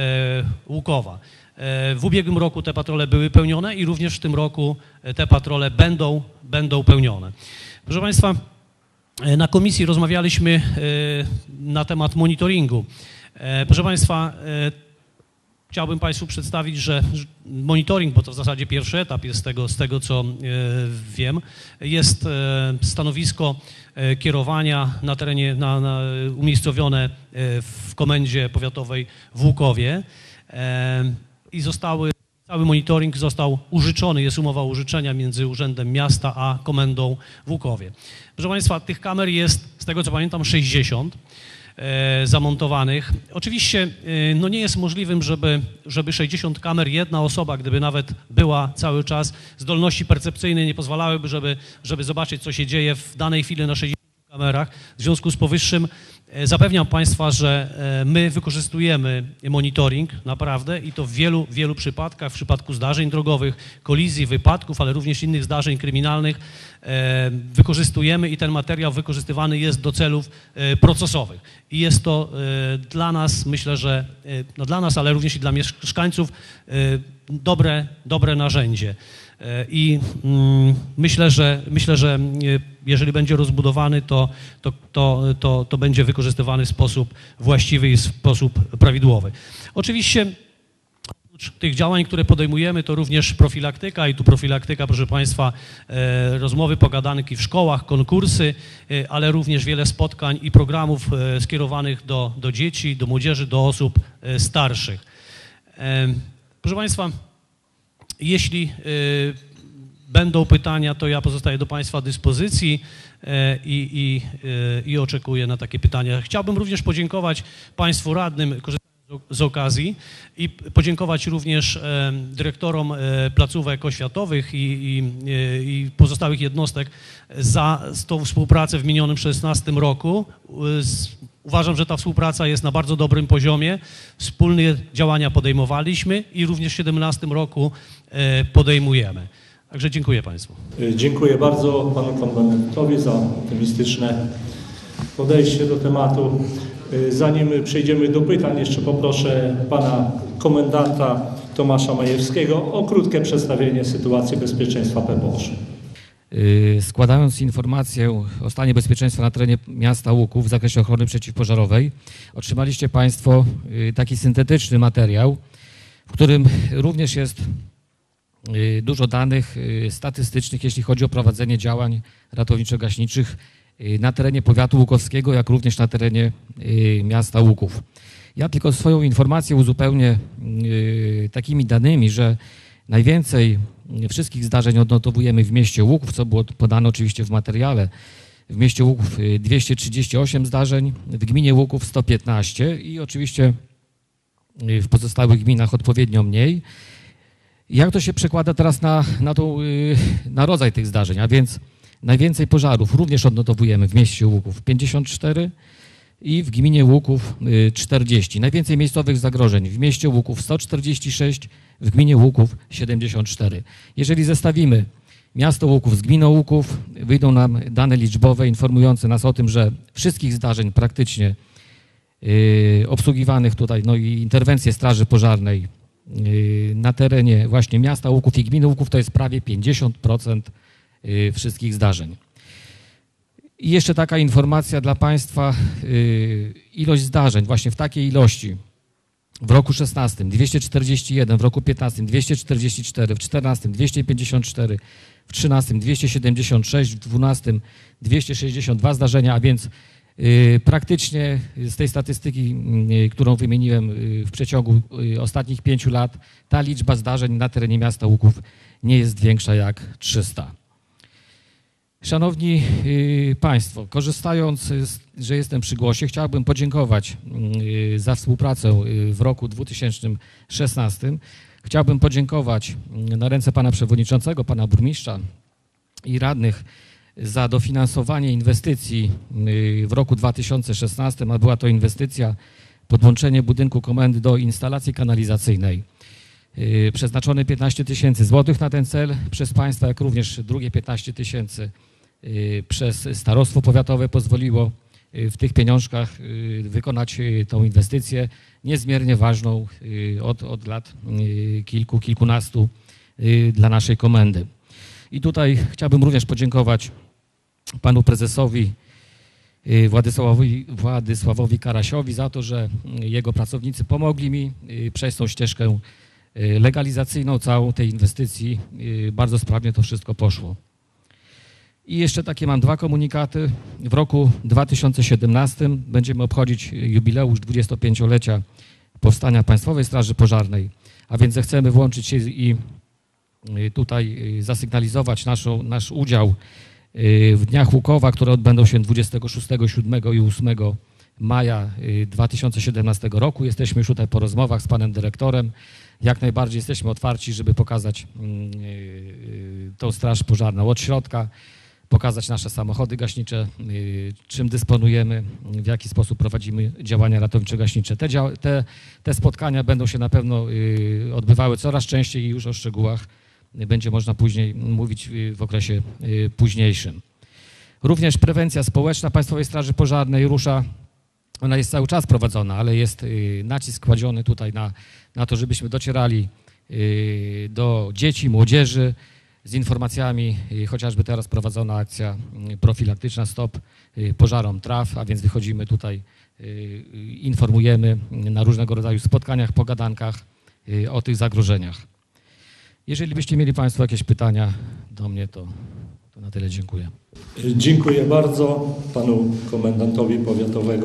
Łukowa. W ubiegłym roku te patrole były pełnione i również w tym roku te patrole będą, będą pełnione. Proszę Państwa, na komisji rozmawialiśmy na temat monitoringu. Proszę Państwa, chciałbym Państwu przedstawić, że monitoring, bo to w zasadzie pierwszy etap jest z tego, z tego co wiem, jest stanowisko kierowania na terenie, na, na, umiejscowione w Komendzie Powiatowej w Łukowie i zostały, cały monitoring został użyczony, jest umowa użyczenia między Urzędem Miasta a Komendą w Łukowie. Proszę Państwa, tych kamer jest, z tego co pamiętam, sześćdziesiąt zamontowanych. Oczywiście no nie jest możliwym, żeby, żeby sześćdziesiąt kamer, jedna osoba, gdyby nawet była cały czas, zdolności percepcyjne nie pozwalałyby, żeby, żeby zobaczyć, co się dzieje w danej chwili na sześćdziesięciu kamerach. W związku z powyższym zapewniam Państwa, że my wykorzystujemy monitoring naprawdę i to w wielu, wielu przypadkach, w przypadku zdarzeń drogowych, kolizji, wypadków, ale również innych zdarzeń kryminalnych wykorzystujemy i ten materiał wykorzystywany jest do celów procesowych. I jest to dla nas, myślę, że no dla nas, ale również i dla mieszkańców dobre, dobre narzędzie. I myślę, że myślę, że jeżeli będzie rozbudowany, to, to, to, to, to będzie wykorzystywany w sposób właściwy i w sposób prawidłowy. Oczywiście oprócz tych działań, które podejmujemy, to również profilaktyka i tu profilaktyka, proszę Państwa, rozmowy, pogadanki w szkołach, konkursy, ale również wiele spotkań i programów skierowanych do, do dzieci, do młodzieży, do osób starszych. Proszę Państwa, jeśli y, będą pytania, to ja pozostaję do Państwa dyspozycji y, i, y, i oczekuję na takie pytania. Chciałbym również podziękować Państwu radnym, korzystając z okazji, i podziękować również y, dyrektorom y, placówek oświatowych i, i, y, i pozostałych jednostek za tą współpracę w minionym szesnastym roku. Y, Uważam, że ta współpraca jest na bardzo dobrym poziomie. Wspólne działania podejmowaliśmy i również w siedemnastym roku podejmujemy. Także dziękuję Państwu. Dziękuję bardzo Panu Komendantowi za optymistyczne podejście do tematu. Zanim przejdziemy do pytań, jeszcze poproszę Pana Komendanta Tomasza Majewskiego o krótkie przedstawienie sytuacji bezpieczeństwa P B O Sz. Składając informację o stanie bezpieczeństwa na terenie miasta Łuków w zakresie ochrony przeciwpożarowej, otrzymaliście Państwo taki syntetyczny materiał, w którym również jest dużo danych statystycznych, jeśli chodzi o prowadzenie działań ratowniczo-gaśniczych na terenie powiatu łukowskiego, jak również na terenie miasta Łuków. Ja tylko swoją informację uzupełnię takimi danymi, że najwięcej wszystkich zdarzeń odnotowujemy w mieście Łuków, co było podane oczywiście w materiale. W mieście Łuków dwieście trzydzieści osiem zdarzeń, w gminie Łuków sto piętnaście i oczywiście w pozostałych gminach odpowiednio mniej. Jak to się przekłada teraz na, na, tą, na rodzaj tych zdarzeń? A więc najwięcej pożarów również odnotowujemy w mieście Łuków pięćdziesiąt cztery i w gminie Łuków czterdzieści. Najwięcej miejscowych zagrożeń w mieście Łuków sto czterdzieści sześć, w gminie Łuków siedemdziesiąt cztery. Jeżeli zestawimy miasto Łuków z gminą Łuków, wyjdą nam dane liczbowe informujące nas o tym, że wszystkich zdarzeń praktycznie yy, obsługiwanych tutaj, no i interwencje Straży Pożarnej yy, na terenie właśnie miasta Łuków i gminy Łuków to jest prawie pięćdziesiąt procent yy, wszystkich zdarzeń. I jeszcze taka informacja dla Państwa, yy, ilość zdarzeń właśnie w takiej ilości w roku szesnastym dwieście czterdzieści jeden, w roku piętnastym dwieście czterdzieści cztery, w czternastym dwieście pięćdziesiąt cztery, w trzynastym dwieście siedemdziesiąt sześć, w dwunastym dwieście sześćdziesiąt dwa zdarzenia, a więc yy, praktycznie z tej statystyki, yy, którą wymieniłem yy, w przeciągu yy, ostatnich pięciu lat, ta liczba zdarzeń na terenie miasta Łuków nie jest większa jak trzysta. Szanowni y, Państwo, korzystając, z, że jestem przy głosie, chciałbym podziękować y, za współpracę y, w roku dwa tysiące szesnastym. Chciałbym podziękować y, na ręce Pana Przewodniczącego, Pana Burmistrza i radnych za dofinansowanie inwestycji y, w roku dwa tysiące szesnastym, a była to inwestycja podłączenie budynku komendy do instalacji kanalizacyjnej. Y, przeznaczone piętnaście tysięcy złotych na ten cel przez Państwa, jak również drugie piętnaście tysięcy przez starostwo powiatowe pozwoliło w tych pieniążkach wykonać tą inwestycję niezmiernie ważną od, od lat kilku, kilkunastu dla naszej komendy. I tutaj chciałbym również podziękować Panu Prezesowi Władysławowi, Władysławowi Karasiowi za to, że jego pracownicy pomogli mi przejść tą ścieżkę legalizacyjną całą tej inwestycji. Bardzo sprawnie to wszystko poszło. I jeszcze takie mam dwa komunikaty. W roku dwa tysiące siedemnastym będziemy obchodzić jubileusz dwudziestopięciolecia powstania Państwowej Straży Pożarnej, a więc zechcemy włączyć się i tutaj zasygnalizować naszą, nasz udział w Dniach Łukowa, które odbędą się dwudziestego szóstego, siódmego i ósmego maja dwa tysiące siedemnastego roku. Jesteśmy już tutaj po rozmowach z panem dyrektorem. Jak najbardziej jesteśmy otwarci, żeby pokazać tą straż pożarną od środka, pokazać nasze samochody gaśnicze, czym dysponujemy, w jaki sposób prowadzimy działania ratowniczo-gaśnicze. Te, dzia te, te spotkania będą się na pewno odbywały coraz częściej i już o szczegółach będzie można później mówić w okresie późniejszym. Również prewencja społeczna Państwowej Straży Pożarnej rusza, ona jest cały czas prowadzona, ale jest nacisk kładziony tutaj na, na to, żebyśmy docierali do dzieci, młodzieży z informacjami, chociażby teraz prowadzona akcja profilaktyczna Stop Pożarom Traw, a więc wychodzimy tutaj, informujemy na różnego rodzaju spotkaniach, pogadankach o tych zagrożeniach. Jeżeli byście mieli Państwo jakieś pytania do mnie, to, to na tyle dziękuję. Dziękuję bardzo panu komendantowi powiatowego,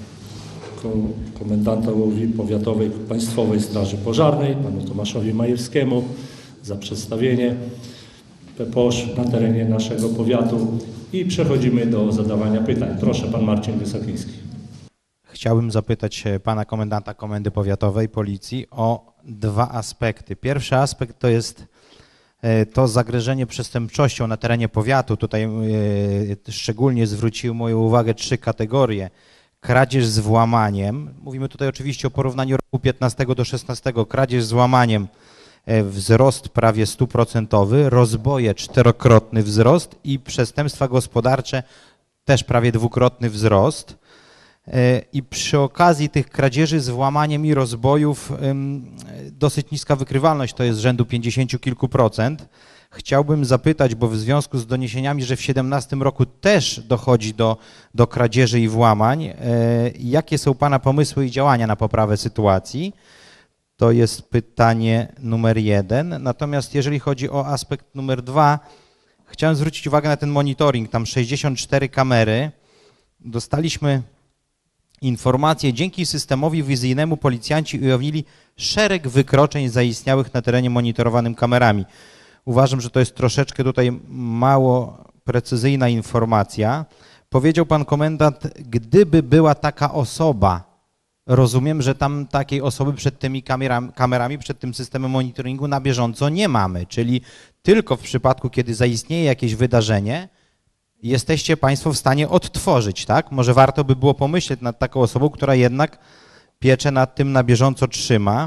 komendantowi powiatowej Państwowej Straży Pożarnej, panu Tomaszowi Majewskiemu za przedstawienie P P O Sz na terenie naszego powiatu i przechodzimy do zadawania pytań. Proszę, pan Marcin Wysokiński. Chciałbym zapytać pana komendanta Komendy Powiatowej Policji o dwa aspekty. Pierwszy aspekt to jest to zagrożenie przestępczością na terenie powiatu. Tutaj szczególnie zwróciły moją uwagę trzy kategorie. Kradzież z włamaniem. Mówimy tutaj oczywiście o porównaniu roku piętnastego do szesnastego. Kradzież z włamaniem, wzrost prawie stuprocentowy, rozboje czterokrotny wzrost i przestępstwa gospodarcze też prawie dwukrotny wzrost. I przy okazji tych kradzieży z włamaniem i rozbojów dosyć niska wykrywalność, to jest rzędu pięćdziesięciu kilku procent. Chciałbym zapytać, bo w związku z doniesieniami, że w siedemnastym roku też dochodzi do, do kradzieży i włamań, jakie są pana pomysły i działania na poprawę sytuacji? To jest pytanie numer jeden. Natomiast jeżeli chodzi o aspekt numer dwa, chciałem zwrócić uwagę na ten monitoring, tam sześćdziesiąt cztery kamery. Dostaliśmy informacje, dzięki systemowi wizyjnemu policjanci ujawnili szereg wykroczeń zaistniałych na terenie monitorowanym kamerami. Uważam, że to jest troszeczkę tutaj mało precyzyjna informacja. Powiedział pan komendant, gdyby była taka osoba, rozumiem, że tam takiej osoby przed tymi kamerami, kamerami, przed tym systemem monitoringu na bieżąco nie mamy, czyli tylko w przypadku, kiedy zaistnieje jakieś wydarzenie, jesteście Państwo w stanie odtworzyć, tak? Może warto by było pomyśleć nad taką osobą, która jednak pieczę nad tym na bieżąco trzyma.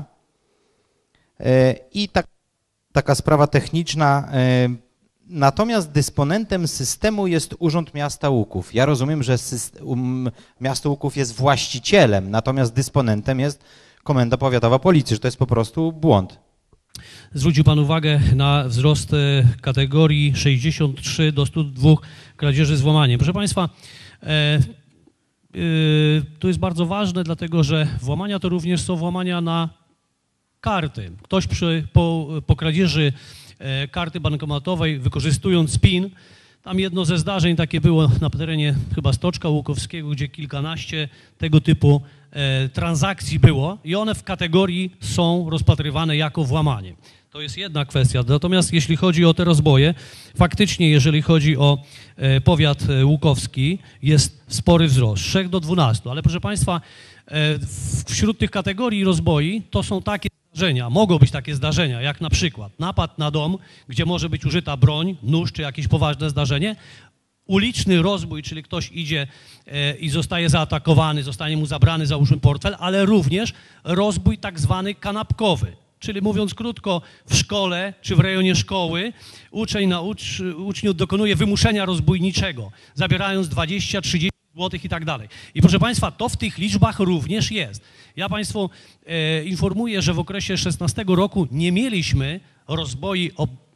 I tak, taka sprawa techniczna, natomiast dysponentem systemu jest Urząd Miasta Łuków. Ja rozumiem, że system, Miasto Łuków jest właścicielem, natomiast dysponentem jest Komenda Powiatowa Policji, że to jest po prostu błąd. Zwrócił pan uwagę na wzrost kategorii sześćdziesiąt trzy do stu dwóch kradzieży z włamaniem. Proszę państwa, e, e, to jest bardzo ważne, dlatego że włamania to również są włamania na karty. Ktoś przy, po, po kradzieży e, karty bankomatowej, wykorzystując PIN, tam jedno ze zdarzeń takie było na terenie chyba Stoczka Łukowskiego, gdzie kilkanaście tego typu e, transakcji było i one w kategorii są rozpatrywane jako włamanie. To jest jedna kwestia. Natomiast jeśli chodzi o te rozboje, faktycznie jeżeli chodzi o e, powiat łukowski, jest spory wzrost, z trzech do dwunastu. Ale proszę państwa, e, wśród tych kategorii rozboi to są takie zdarzenia, mogą być takie zdarzenia, jak na przykład napad na dom, gdzie może być użyta broń, nóż czy jakieś poważne zdarzenie, uliczny rozbój, czyli ktoś idzie e, i zostaje zaatakowany, zostanie mu zabrany, załóżmy, portfel, ale również rozbój tak zwany kanapkowy, czyli mówiąc krótko, w szkole czy w rejonie szkoły uczeń na ucz, uczniów dokonuje wymuszenia rozbójniczego, zabierając dwadzieścia trzydzieści złotych i tak dalej. I proszę państwa, to w tych liczbach również jest. Ja państwu e, informuję, że w okresie szesnastego roku nie mieliśmy rozboi o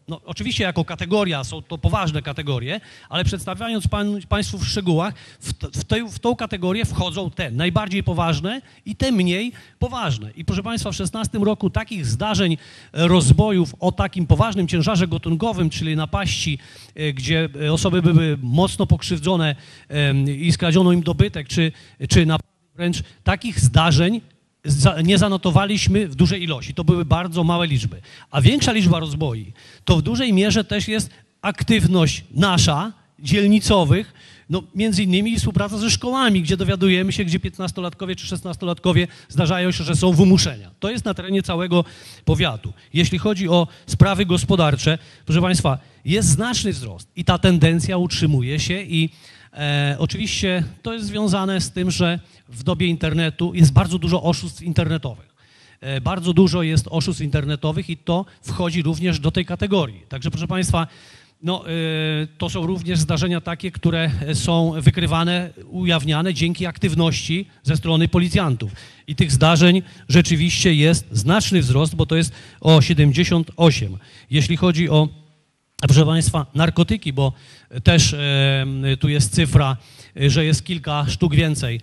no oczywiście jako kategoria, są to poważne kategorie, ale przedstawiając pan, Państwu w szczegółach, w, w, te, w tą kategorię wchodzą te najbardziej poważne i te mniej poważne. I proszę Państwa, w szesnastym roku takich zdarzeń rozbojów o takim poważnym ciężarze gatunkowym, czyli napaści, gdzie osoby były mocno pokrzywdzone i skradziono im dobytek, czy, czy na wręcz takich zdarzeń nie zanotowaliśmy w dużej ilości. To były bardzo małe liczby. A większa liczba rozboi to w dużej mierze też jest aktywność nasza, dzielnicowych, no między innymi współpraca ze szkołami, gdzie dowiadujemy się, gdzie piętnastolatkowie czy szesnastolatkowie zdarzają się, że są wymuszenia. To jest na terenie całego powiatu. Jeśli chodzi o sprawy gospodarcze, proszę Państwa, jest znaczny wzrost i ta tendencja utrzymuje się i E, oczywiście to jest związane z tym, że w dobie internetu jest bardzo dużo oszustw internetowych. E, bardzo dużo jest oszustw internetowych i to wchodzi również do tej kategorii. Także proszę Państwa, no, e, to są również zdarzenia takie, które są wykrywane, ujawniane dzięki aktywności ze strony policjantów. I tych zdarzeń rzeczywiście jest znaczny wzrost, bo to jest o siedemdziesiąt osiem. Jeśli chodzi o proszę Państwa, narkotyki, bo też e, tu jest cyfra, że jest kilka sztuk więcej.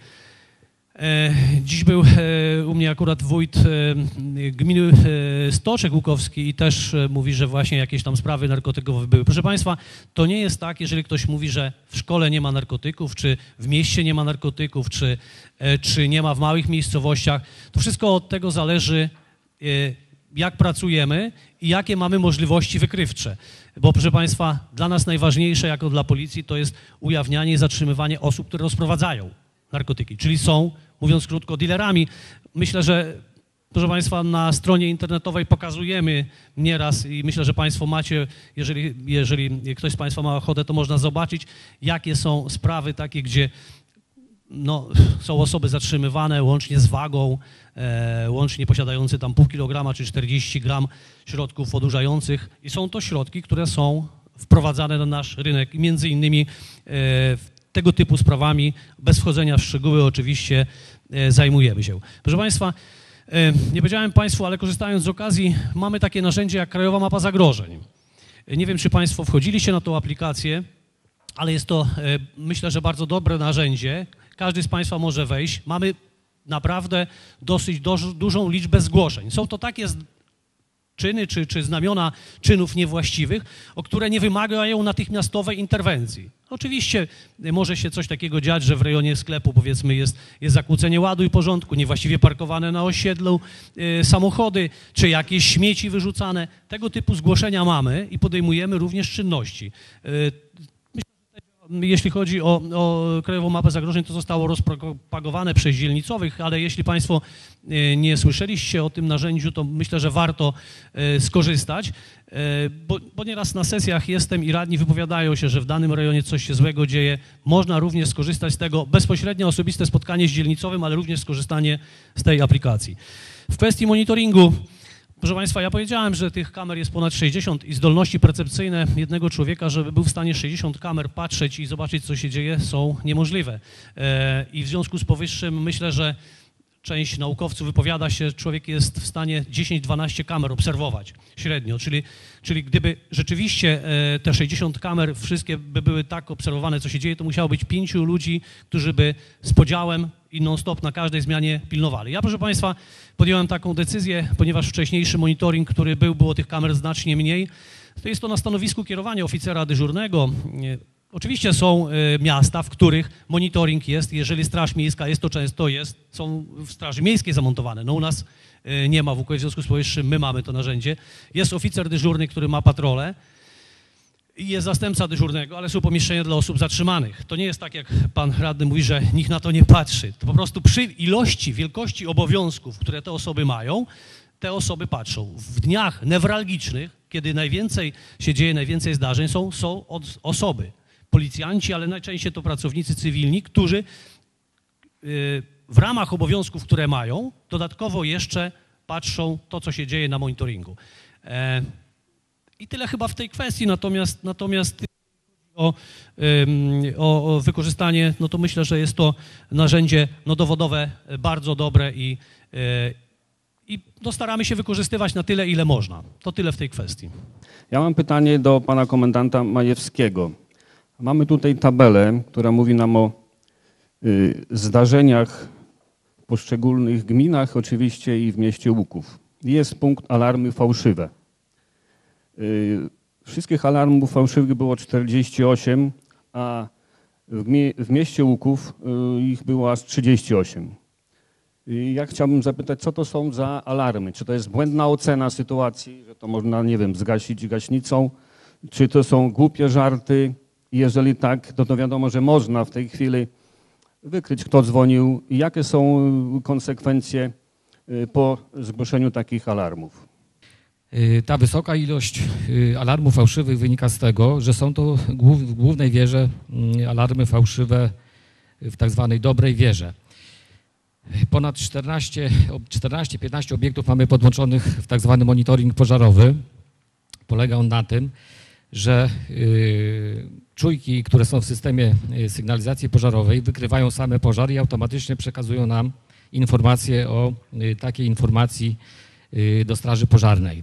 E, dziś był e, u mnie akurat wójt e, gminy e, Stoczek Łukowski i też e, mówi, że właśnie jakieś tam sprawy narkotykowe były. Proszę Państwa, to nie jest tak, jeżeli ktoś mówi, że w szkole nie ma narkotyków, czy w mieście nie ma narkotyków, czy, e, czy nie ma w małych miejscowościach. To wszystko od tego zależy, e, jak pracujemy i jakie mamy możliwości wykrywcze. Bo proszę Państwa, dla nas najważniejsze jako dla policji to jest ujawnianie i zatrzymywanie osób, które rozprowadzają narkotyki, czyli są, mówiąc krótko, dealerami. Myślę, że proszę Państwa, na stronie internetowej pokazujemy nieraz i myślę, że Państwo macie, jeżeli, jeżeli ktoś z Państwa ma ochotę, to można zobaczyć, jakie są sprawy takie, gdzie no, są osoby zatrzymywane łącznie z wagą, e, łącznie posiadające tam pół kilograma czy czterdzieści gram środków odurzających i są to środki, które są wprowadzane na nasz rynek i między innymi e, tego typu sprawami, bez wchodzenia w szczegóły oczywiście e, zajmujemy się. Proszę Państwa, e, nie powiedziałem Państwu, ale korzystając z okazji, mamy takie narzędzie jak Krajowa Mapa Zagrożeń. Nie wiem, czy Państwo wchodziliście na tą aplikację, ale jest to, e, myślę, że bardzo dobre narzędzie. Każdy z Państwa może wejść. Mamy naprawdę dosyć do, dużą liczbę zgłoszeń. Są to takie czyny czy, czy znamiona czynów niewłaściwych, o które nie wymagają natychmiastowej interwencji. Oczywiście może się coś takiego dziać, że w rejonie sklepu powiedzmy jest, jest zakłócenie ładu i porządku, niewłaściwie parkowane na osiedlu y, samochody, czy jakieś śmieci wyrzucane. Tego typu zgłoszenia mamy i podejmujemy również czynności. Y, Jeśli chodzi o, o Krajową Mapę Zagrożeń, to zostało rozpropagowane przez dzielnicowych, ale jeśli Państwo nie słyszeliście o tym narzędziu, to myślę, że warto skorzystać, bo, bo nieraz na sesjach jestem i radni wypowiadają się, że w danym rejonie coś się złego dzieje. Można również skorzystać z tego, bezpośrednio osobiste spotkanie z dzielnicowym, ale również skorzystanie z tej aplikacji. W kwestii monitoringu, proszę Państwa, ja powiedziałem, że tych kamer jest ponad sześćdziesiąt i zdolności percepcyjne jednego człowieka, żeby był w stanie sześćdziesiąt kamer patrzeć i zobaczyć, co się dzieje, są niemożliwe. I w związku z powyższym myślę, że część naukowców wypowiada się, że człowiek jest w stanie dziesięć dwanaście kamer obserwować średnio, czyli, czyli gdyby rzeczywiście te sześćdziesiąt kamer wszystkie by były tak obserwowane, co się dzieje, to musiało być pięciu ludzi, którzy by z podziałem i non-stop na każdej zmianie pilnowali. Ja, proszę Państwa, podjąłem taką decyzję, ponieważ wcześniejszy monitoring, który był, było tych kamer znacznie mniej. To jest to na stanowisku kierowania oficera dyżurnego. Oczywiście są miasta, w których monitoring jest. Jeżeli Straż Miejska jest, to często jest, są w Straży Miejskiej zamontowane. No u nas nie ma w U K O, w związku z powyższym my mamy to narzędzie. Jest oficer dyżurny, który ma patrolę. I jest zastępca dyżurnego, ale są pomieszczenia dla osób zatrzymanych. To nie jest tak, jak pan radny mówi, że nikt na to nie patrzy. To po prostu przy ilości, wielkości obowiązków, które te osoby mają, te osoby patrzą. W dniach newralgicznych, kiedy najwięcej się dzieje, najwięcej zdarzeń, są, są od osoby. Policjanci, ale najczęściej to pracownicy cywilni, którzy w ramach obowiązków, które mają, dodatkowo jeszcze patrzą to, co się dzieje na monitoringu. I tyle chyba w tej kwestii, natomiast, natomiast o, o, o wykorzystanie, no to myślę, że jest to narzędzie no, dowodowe bardzo dobre i, i no, staramy się wykorzystywać na tyle, ile można. To tyle w tej kwestii. Ja mam pytanie do pana komendanta Majewskiego. Mamy tutaj tabelę, która mówi nam o y, zdarzeniach w poszczególnych gminach, oczywiście i w mieście Łuków. Jest punkt alarmy fałszywe. Y, wszystkich alarmów fałszywych było czterdzieści osiem, a w, mie w mieście Łuków y, ich było aż trzydzieści osiem. I ja chciałbym zapytać, co to są za alarmy? Czy to jest błędna ocena sytuacji, że to można, nie wiem, zgasić gaśnicą? Czy to są głupie żarty? Jeżeli tak, to, to wiadomo, że można w tej chwili wykryć, kto dzwonił i jakie są konsekwencje po zgłoszeniu takich alarmów. Ta wysoka ilość alarmów fałszywych wynika z tego, że są to w głównej wierze alarmy fałszywe w tak zwanej dobrej wierze. Ponad czternaście piętnaście obiektów mamy podłączonych w tak zwany monitoring pożarowy. Polega on na tym, że czujki, które są w systemie sygnalizacji pożarowej, wykrywają same pożar i automatycznie przekazują nam informacje o takiej informacji do Straży Pożarnej.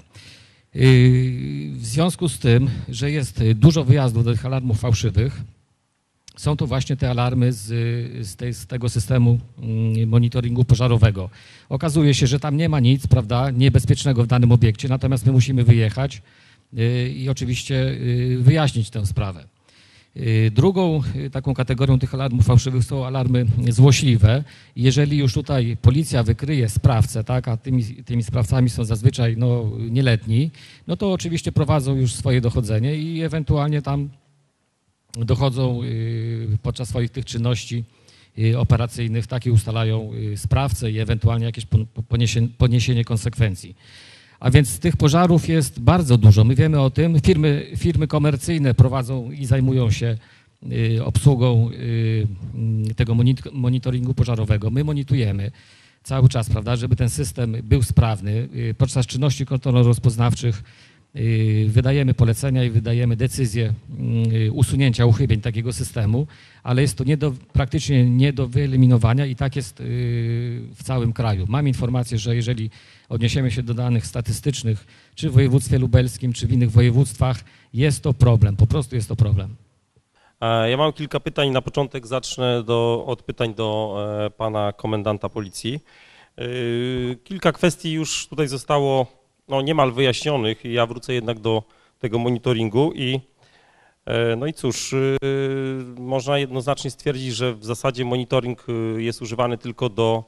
W związku z tym, że jest dużo wyjazdów do tych alarmów fałszywych, są to właśnie te alarmy z, z, tej, z tego systemu monitoringu pożarowego. Okazuje się, że tam nie ma nic, prawda, niebezpiecznego w danym obiekcie, natomiast my musimy wyjechać i oczywiście wyjaśnić tę sprawę. Drugą taką kategorią tych alarmów fałszywych są alarmy złośliwe. Jeżeli już tutaj policja wykryje sprawcę, tak, a tymi, tymi sprawcami są zazwyczaj no, nieletni, no to oczywiście prowadzą już swoje dochodzenie i ewentualnie tam dochodzą podczas swoich tych czynności operacyjnych, takie ustalają sprawcę i ewentualnie jakieś poniesienie, poniesienie konsekwencji. A więc tych pożarów jest bardzo dużo. My wiemy o tym. Firmy, firmy komercyjne prowadzą i zajmują się obsługą tego monitoringu pożarowego. My monitorujemy cały czas, prawda, żeby ten system był sprawny. Podczas czynności kontrolno-rozpoznawczych wydajemy polecenia i wydajemy decyzje usunięcia uchybień takiego systemu, ale jest to nie do, praktycznie nie do wyeliminowania i tak jest w całym kraju. Mam informację, że jeżeli odniesiemy się do danych statystycznych, czy w województwie lubelskim, czy w innych województwach, jest to problem, po prostu jest to problem. Ja mam kilka pytań. Na początek zacznę do, od pytań do pana komendanta policji. Kilka kwestii już tutaj zostało no, niemal wyjaśnionych. Ja wrócę jednak do tego monitoringu i no i cóż, można jednoznacznie stwierdzić, że w zasadzie monitoring jest używany tylko do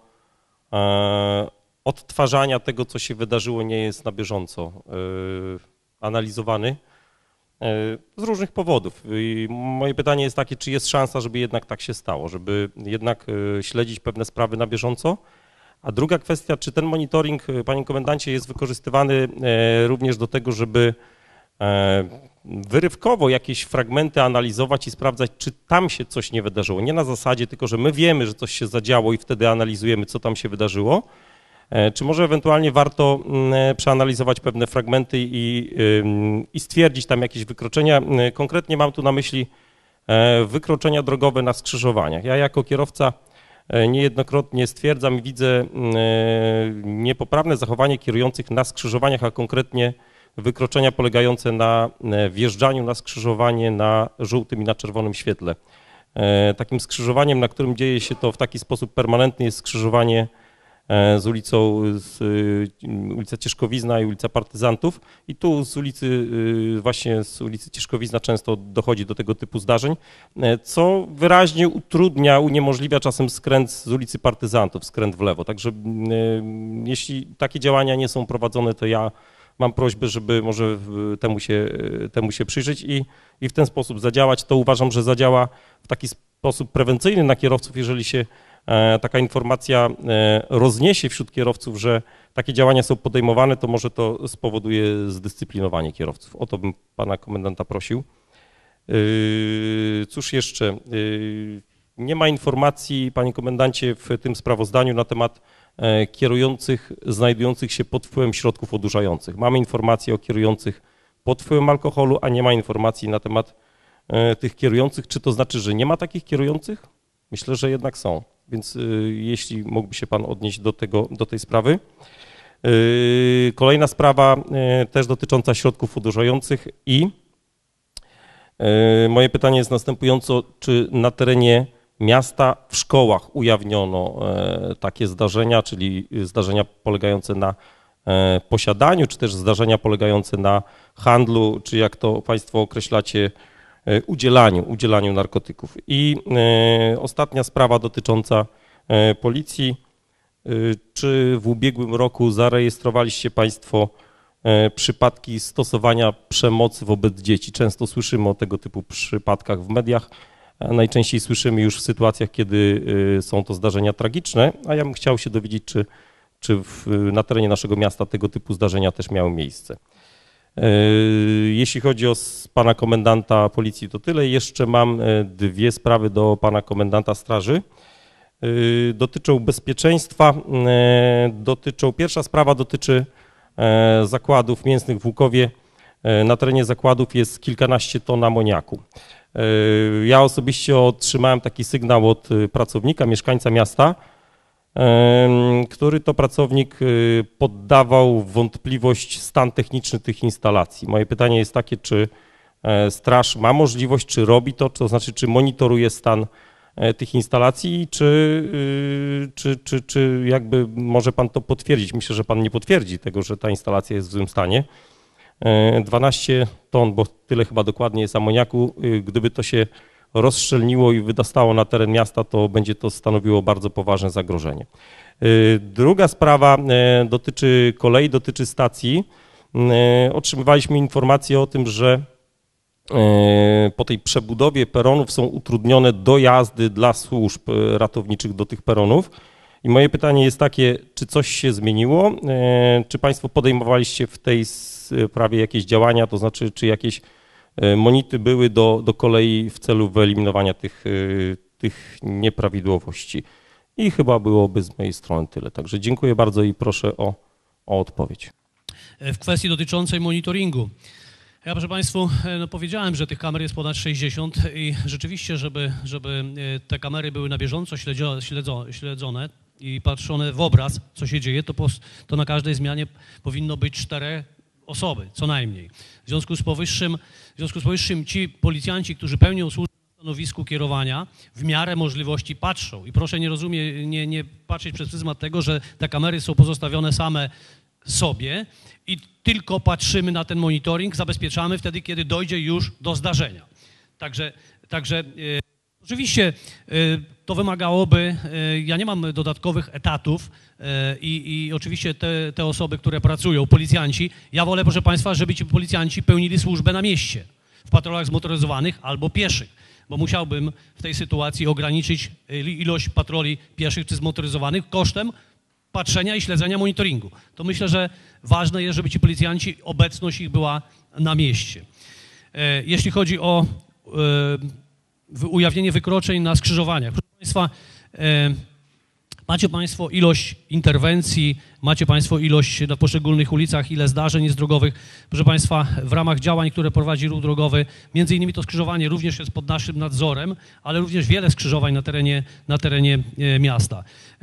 odtwarzania tego, co się wydarzyło, nie jest na bieżąco analizowany z różnych powodów. I moje pytanie jest takie, czy jest szansa, żeby jednak tak się stało, żeby jednak śledzić pewne sprawy na bieżąco? A druga kwestia, czy ten monitoring, panie komendancie, jest wykorzystywany również do tego, żeby wyrywkowo jakieś fragmenty analizować i sprawdzać, czy tam się coś nie wydarzyło. Nie na zasadzie tylko, że my wiemy, że coś się zadziało i wtedy analizujemy, co tam się wydarzyło. Czy może ewentualnie warto przeanalizować pewne fragmenty i, i stwierdzić tam jakieś wykroczenia. Konkretnie mam tu na myśli wykroczenia drogowe na skrzyżowaniach. Ja jako kierowca niejednokrotnie stwierdzam i widzę niepoprawne zachowanie kierujących na skrzyżowaniach, a konkretnie wykroczenia polegające na wjeżdżaniu na skrzyżowanie na żółtym i na czerwonym świetle. Takim skrzyżowaniem, na którym dzieje się to w taki sposób permanentny, jest skrzyżowanie z ulicą, z ulica Cieszkowizna i ulica Partyzantów i tu z ulicy, właśnie z ulicy Cieszkowizna często dochodzi do tego typu zdarzeń, co wyraźnie utrudnia, uniemożliwia czasem skręt z ulicy Partyzantów, skręt w lewo. Także jeśli takie działania nie są prowadzone, to ja mam prośbę, żeby może temu się, temu się przyjrzeć i, i w ten sposób zadziałać. To uważam, że zadziała w taki sposób prewencyjny na kierowców, jeżeli się taka informacja rozniesie wśród kierowców, że takie działania są podejmowane, to może to spowoduje zdyscyplinowanie kierowców. O to bym pana komendanta prosił. Cóż jeszcze? Nie ma informacji, panie komendancie, w tym sprawozdaniu na temat kierujących znajdujących się pod wpływem środków odurzających. Mamy informacje o kierujących pod wpływem alkoholu, a nie ma informacji na temat tych kierujących. Czy to znaczy, że nie ma takich kierujących? Myślę, że jednak są. Więc jeśli mógłby się pan odnieść do tego, do tej sprawy. Kolejna sprawa też dotycząca środków odurzających i moje pytanie jest następujące, czy na terenie miasta w szkołach ujawniono takie zdarzenia, czyli zdarzenia polegające na posiadaniu, czy też zdarzenia polegające na handlu, czy jak to Państwo określacie, udzielaniu, udzielaniu narkotyków. I ostatnia sprawa dotycząca policji. Czy w ubiegłym roku zarejestrowaliście Państwo przypadki stosowania przemocy wobec dzieci? Często słyszymy o tego typu przypadkach w mediach. Najczęściej słyszymy już w sytuacjach, kiedy są to zdarzenia tragiczne, a ja bym chciał się dowiedzieć, czy, czy w, na terenie naszego miasta tego typu zdarzenia też miały miejsce. Jeśli chodzi o pana komendanta policji, to tyle. Jeszcze mam dwie sprawy do pana komendanta straży. Dotyczą bezpieczeństwa. Dotyczą, pierwsza sprawa dotyczy zakładów mięsnych w Łukowie. Na terenie zakładów jest kilkanaście ton amoniaku. Ja osobiście otrzymałem taki sygnał od pracownika, mieszkańca miasta, który to pracownik poddawał w wątpliwość stan techniczny tych instalacji. Moje pytanie jest takie, czy straż ma możliwość, czy robi to, to znaczy, czy monitoruje stan tych instalacji, czy, czy, czy, czy jakby może pan to potwierdzić? Myślę, że pan nie potwierdzi tego, że ta instalacja jest w złym stanie. dwanaście ton, bo tyle chyba dokładnie jest amoniaku. Gdyby to się rozszczelniło i wydostało na teren miasta, to będzie to stanowiło bardzo poważne zagrożenie. Druga sprawa dotyczy kolei, dotyczy stacji. Otrzymywaliśmy informację o tym, że po tej przebudowie peronów są utrudnione dojazdy dla służb ratowniczych do tych peronów. I moje pytanie jest takie, czy coś się zmieniło? Czy Państwo podejmowaliście w tej sprawie jakieś działania, to znaczy, czy jakieś monity były do, do kolei w celu wyeliminowania tych, tych nieprawidłowości? I chyba byłoby z mojej strony tyle. Także dziękuję bardzo i proszę o, o odpowiedź. W kwestii dotyczącej monitoringu. Ja, proszę Państwu, no powiedziałem, że tych kamer jest ponad sześćdziesiąt i rzeczywiście, żeby, żeby te kamery były na bieżąco śledzio, śledzo, śledzone i patrzone w obraz, co się dzieje, to, po, to na każdej zmianie powinno być cztery osoby, co najmniej. W związku z powyższym, w związku z powyższym ci policjanci, którzy pełnią służbę na stanowisku kierowania, w miarę możliwości patrzą. I proszę nie rozumie, nie, nie patrzeć przez pryzmat tego, że te kamery są pozostawione same sobie i tylko patrzymy na ten monitoring, zabezpieczamy wtedy, kiedy dojdzie już do zdarzenia. Także, także e, oczywiście e, to wymagałoby, e, ja nie mam dodatkowych etatów e, i, i oczywiście te, te osoby, które pracują, policjanci, ja wolę, proszę Państwa, żeby ci policjanci pełnili służbę na mieście, w patrolach zmotoryzowanych albo pieszych, bo musiałbym w tej sytuacji ograniczyć ilość patroli pieszych czy zmotoryzowanych kosztem patrzenia i śledzenia monitoringu. To myślę, że ważne jest, żeby ci policjanci, obecność ich była na mieście. Jeśli chodzi o ujawnienie wykroczeń na skrzyżowaniach. Proszę Państwa, macie Państwo ilość interwencji, macie Państwo ilość na poszczególnych ulicach, ile zdarzeń jest drogowych. Proszę Państwa, w ramach działań, które prowadzi ruch drogowy, między innymi to skrzyżowanie również jest pod naszym nadzorem, ale również wiele skrzyżowań na terenie, na terenie miasta.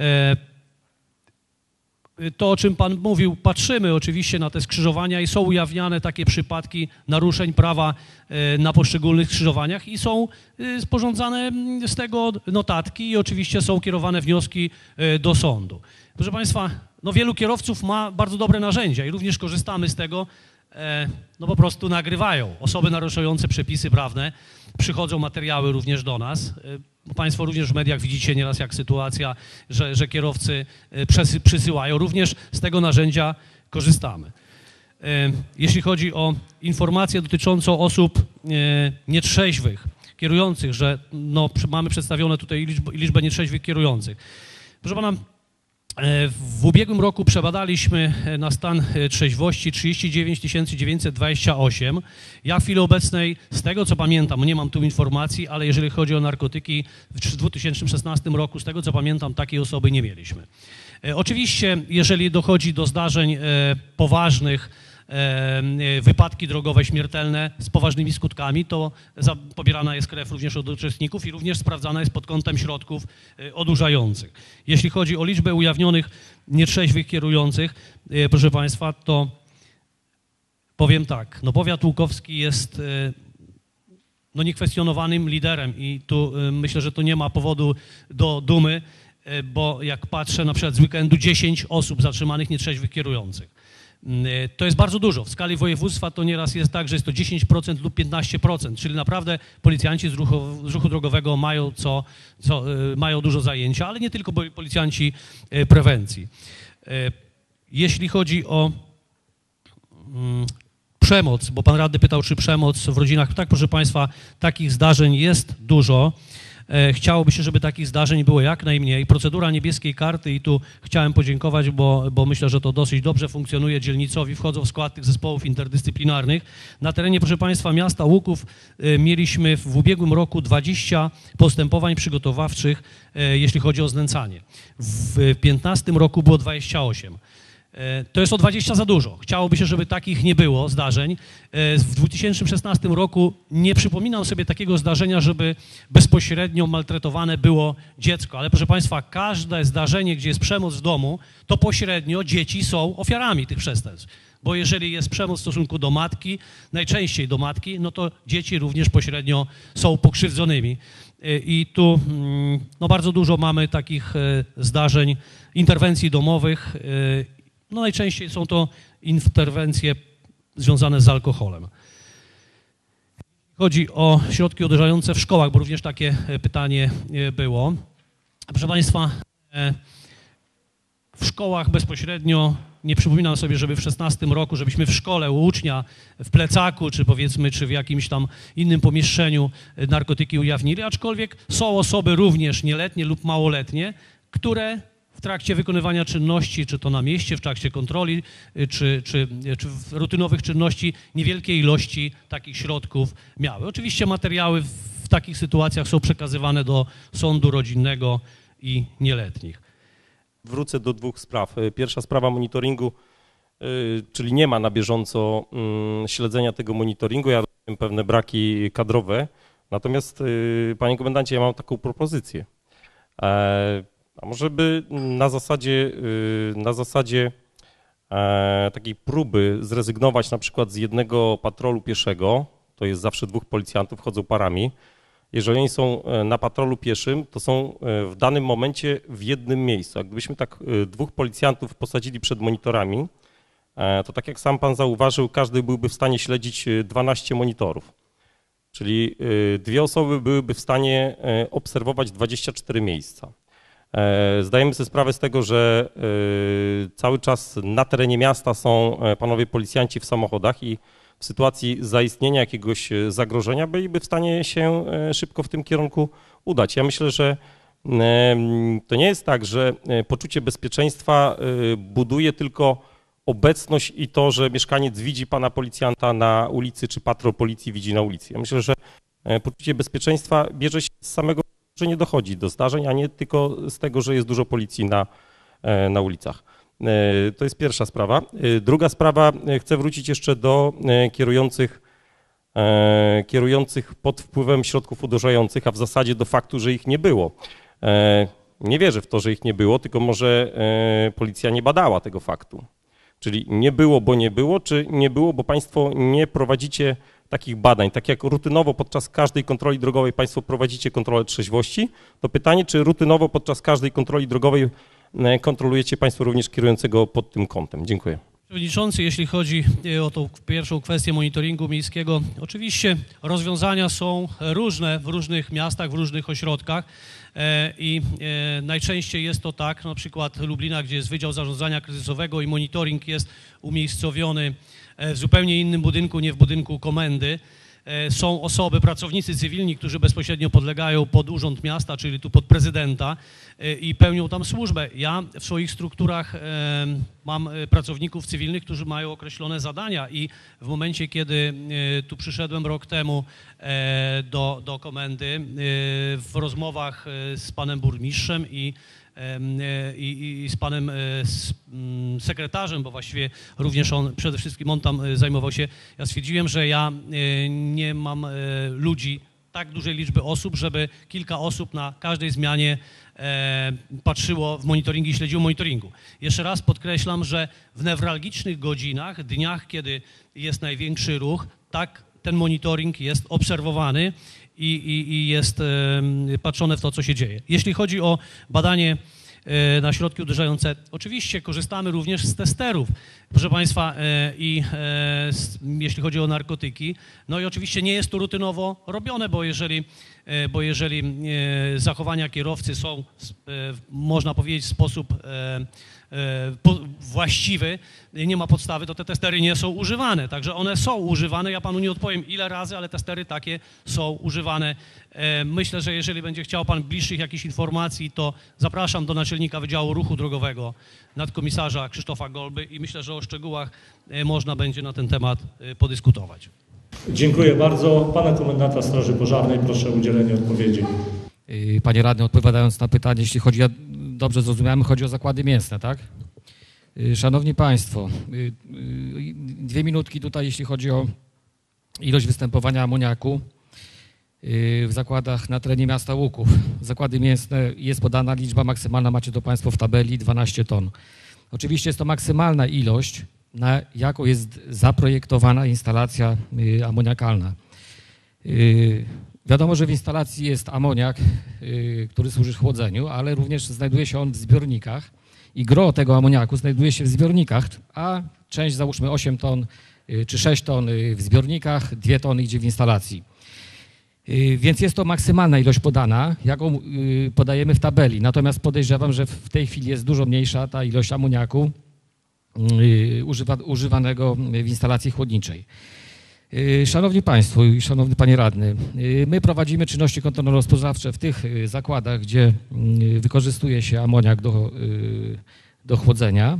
To, o czym Pan mówił, patrzymy oczywiście na te skrzyżowania i są ujawniane takie przypadki naruszeń prawa na poszczególnych skrzyżowaniach i są sporządzane z tego notatki i oczywiście są kierowane wnioski do sądu. Proszę Państwa, no wielu kierowców ma bardzo dobre narzędzia i również korzystamy z tego, no po prostu nagrywają osoby naruszające przepisy prawne, przychodzą materiały również do nas. Państwo również w mediach widzicie nieraz jak sytuacja, że, że kierowcy przesy, przysyłają. Również z tego narzędzia korzystamy. Jeśli chodzi o informacje dotyczącą osób nietrzeźwych, kierujących, że no, mamy przedstawione tutaj liczbę, liczbę nietrzeźwych kierujących. Proszę Pana, w ubiegłym roku przebadaliśmy na stan trzeźwości trzydzieści dziewięć tysięcy dziewięćset dwadzieścia osiem. Ja w chwili obecnej, z tego co pamiętam, nie mam tu informacji, ale jeżeli chodzi o narkotyki, w dwa tysiące szesnastym roku, z tego co pamiętam, takiej osoby nie mieliśmy. Oczywiście, jeżeli dochodzi do zdarzeń poważnych, wypadki drogowe śmiertelne z poważnymi skutkami, to pobierana jest krew również od uczestników i również sprawdzana jest pod kątem środków odurzających. Jeśli chodzi o liczbę ujawnionych nietrzeźwych kierujących, proszę Państwa, to powiem tak, no powiat łukowski jest no niekwestionowanym liderem i tu myślę, że to nie ma powodu do dumy, bo jak patrzę na przykład z weekendu dziesięć osób zatrzymanych nietrzeźwych kierujących. To jest bardzo dużo. W skali województwa to nieraz jest tak, że jest to dziesięć procent lub piętnaście procent, czyli naprawdę policjanci z ruchu, z ruchu drogowego mają, co, co, mają dużo zajęcia, ale nie tylko policjanci prewencji. Jeśli chodzi o przemoc, bo pan radny pytał, czy przemoc w rodzinach. Tak, proszę Państwa, takich zdarzeń jest dużo. Chciałoby się, żeby takich zdarzeń było jak najmniej. Procedura niebieskiej karty i tu chciałem podziękować, bo, bo myślę, że to dosyć dobrze funkcjonuje. Dzielnicowi wchodzą w skład tych zespołów interdyscyplinarnych. Na terenie, proszę Państwa, miasta Łuków mieliśmy w ubiegłym roku dwadzieścia postępowań przygotowawczych, jeśli chodzi o znęcanie. W piętnastym roku było dwadzieścia osiem. To jest o dwadzieścia za dużo. Chciałoby się, żeby takich nie było zdarzeń. W dwa tysiące szesnastym roku nie przypominam sobie takiego zdarzenia, żeby bezpośrednio maltretowane było dziecko. Ale proszę Państwa, każde zdarzenie, gdzie jest przemoc w domu, to pośrednio dzieci są ofiarami tych przestępstw. Bo jeżeli jest przemoc w stosunku do matki, najczęściej do matki, no to dzieci również pośrednio są pokrzywdzonymi. I tu no bardzo dużo mamy takich zdarzeń, interwencji domowych. No najczęściej są to interwencje związane z alkoholem. Chodzi o środki odurzające w szkołach, bo również takie pytanie było. Proszę Państwa, w szkołach bezpośrednio nie przypominam sobie, żeby w szesnastym roku, żebyśmy w szkole u ucznia w plecaku, czy powiedzmy, czy w jakimś tam innym pomieszczeniu narkotyki ujawnili, aczkolwiek są osoby również nieletnie lub małoletnie, które w trakcie wykonywania czynności, czy to na mieście, w trakcie kontroli, czy, czy, czy rutynowych czynności, niewielkie ilości takich środków miały. Oczywiście materiały w takich sytuacjach są przekazywane do sądu rodzinnego i nieletnich. Wrócę do dwóch spraw. Pierwsza sprawa monitoringu, czyli nie ma na bieżąco śledzenia tego monitoringu. Ja rozumiem pewne braki kadrowe. Natomiast, panie komendancie, ja mam taką propozycję. A może by na zasadzie, na zasadzie takiej próby zrezygnować na przykład z jednego patrolu pieszego, to jest zawsze dwóch policjantów, chodzą parami. Jeżeli oni są na patrolu pieszym, to są w danym momencie w jednym miejscu. A gdybyśmy tak dwóch policjantów posadzili przed monitorami, to tak jak sam pan zauważył, każdy byłby w stanie śledzić dwanaście monitorów. Czyli dwie osoby byłyby w stanie obserwować dwadzieścia cztery miejsca. Zdajemy sobie sprawę z tego, że cały czas na terenie miasta są panowie policjanci w samochodach i w sytuacji zaistnienia jakiegoś zagrożenia byliby w stanie się szybko w tym kierunku udać. Ja myślę, że to nie jest tak, że poczucie bezpieczeństwa buduje tylko obecność i to, że mieszkaniec widzi pana policjanta na ulicy, czy patrol policji widzi na ulicy. Ja myślę, że poczucie bezpieczeństwa bierze się z samego, że nie dochodzi do zdarzeń, a nie tylko z tego, że jest dużo policji na, na ulicach. To jest pierwsza sprawa. Druga sprawa, chcę wrócić jeszcze do kierujących, kierujących pod wpływem środków odurzających, a w zasadzie do faktu, że ich nie było. Nie wierzę w to, że ich nie było, tylko może policja nie badała tego faktu. Czyli nie było, bo nie było, czy nie było, bo państwo nie prowadzicie takich badań. Tak jak rutynowo podczas każdej kontroli drogowej państwo prowadzicie kontrolę trzeźwości, to pytanie, czy rutynowo podczas każdej kontroli drogowej kontrolujecie państwo również kierującego pod tym kątem. Dziękuję. Przewodniczący, jeśli chodzi o tą pierwszą kwestię monitoringu miejskiego, oczywiście rozwiązania są różne w różnych miastach, w różnych ośrodkach i najczęściej jest to tak, na przykład Lublina, gdzie jest Wydział Zarządzania Kryzysowego i monitoring jest umiejscowiony w zupełnie innym budynku, nie w budynku komendy. Są osoby, pracownicy cywilni, którzy bezpośrednio podlegają pod urząd miasta, czyli tu pod prezydenta i pełnią tam służbę. Ja w swoich strukturach mam pracowników cywilnych, którzy mają określone zadania i w momencie, kiedy tu przyszedłem rok temu do, do komendy, w rozmowach z panem burmistrzem i i, i z panem z, mm, sekretarzem, bo właściwie również on, przede wszystkim on tam zajmował się, ja stwierdziłem, że ja nie mam ludzi, tak dużej liczby osób, żeby kilka osób na każdej zmianie e, patrzyło w monitoringi i śledziło monitoringu. Jeszcze raz podkreślam, że w newralgicznych godzinach, dniach, kiedy jest największy ruch, tak ten monitoring jest obserwowany i, i, i jest e, patrzone w to, co się dzieje. Jeśli chodzi o badanie e, na środki uderzające, oczywiście korzystamy również z testerów, proszę Państwa, e, i e, s, jeśli chodzi o narkotyki, no i oczywiście nie jest to rutynowo robione, bo jeżeli, e, bo jeżeli e, zachowania kierowcy są, e, można powiedzieć, w sposób e, Po, właściwy, nie ma podstawy, to te testery nie są używane. Także one są używane. Ja panu nie odpowiem ile razy, ale testery takie są używane. Myślę, że jeżeli będzie chciał pan bliższych jakichś informacji, to zapraszam do naczelnika Wydziału Ruchu Drogowego, nadkomisarza Krzysztofa Golby i myślę, że o szczegółach można będzie na ten temat podyskutować. Dziękuję bardzo. Pana komendanta Straży Pożarnej proszę o udzielenie odpowiedzi. Panie radny, odpowiadając na pytanie, jeśli chodzi, ja dobrze zrozumiałem, chodzi o zakłady mięsne, tak? Szanowni Państwo, dwie minutki tutaj, jeśli chodzi o ilość występowania amoniaku w zakładach na terenie miasta Łuków. Zakłady mięsne, jest podana liczba maksymalna, macie to Państwo w tabeli, dwanaście ton. Oczywiście jest to maksymalna ilość, na jaką jest zaprojektowana instalacja amoniakalna. Wiadomo, że w instalacji jest amoniak, yy, który służy chłodzeniu, ale również znajduje się on w zbiornikach i gros tego amoniaku znajduje się w zbiornikach, a część, załóżmy osiem ton yy, czy sześć ton yy, w zbiornikach, dwie tony idzie w instalacji. Yy, więc jest to maksymalna ilość podana, jaką yy, podajemy w tabeli. Natomiast podejrzewam, że w tej chwili jest dużo mniejsza ta ilość amoniaku yy, używa, używanego w instalacji chłodniczej. Szanowni Państwo i Szanowny Panie Radny, my prowadzimy czynności kontrolno-rozpoznawcze w tych zakładach, gdzie wykorzystuje się amoniak do, do chłodzenia.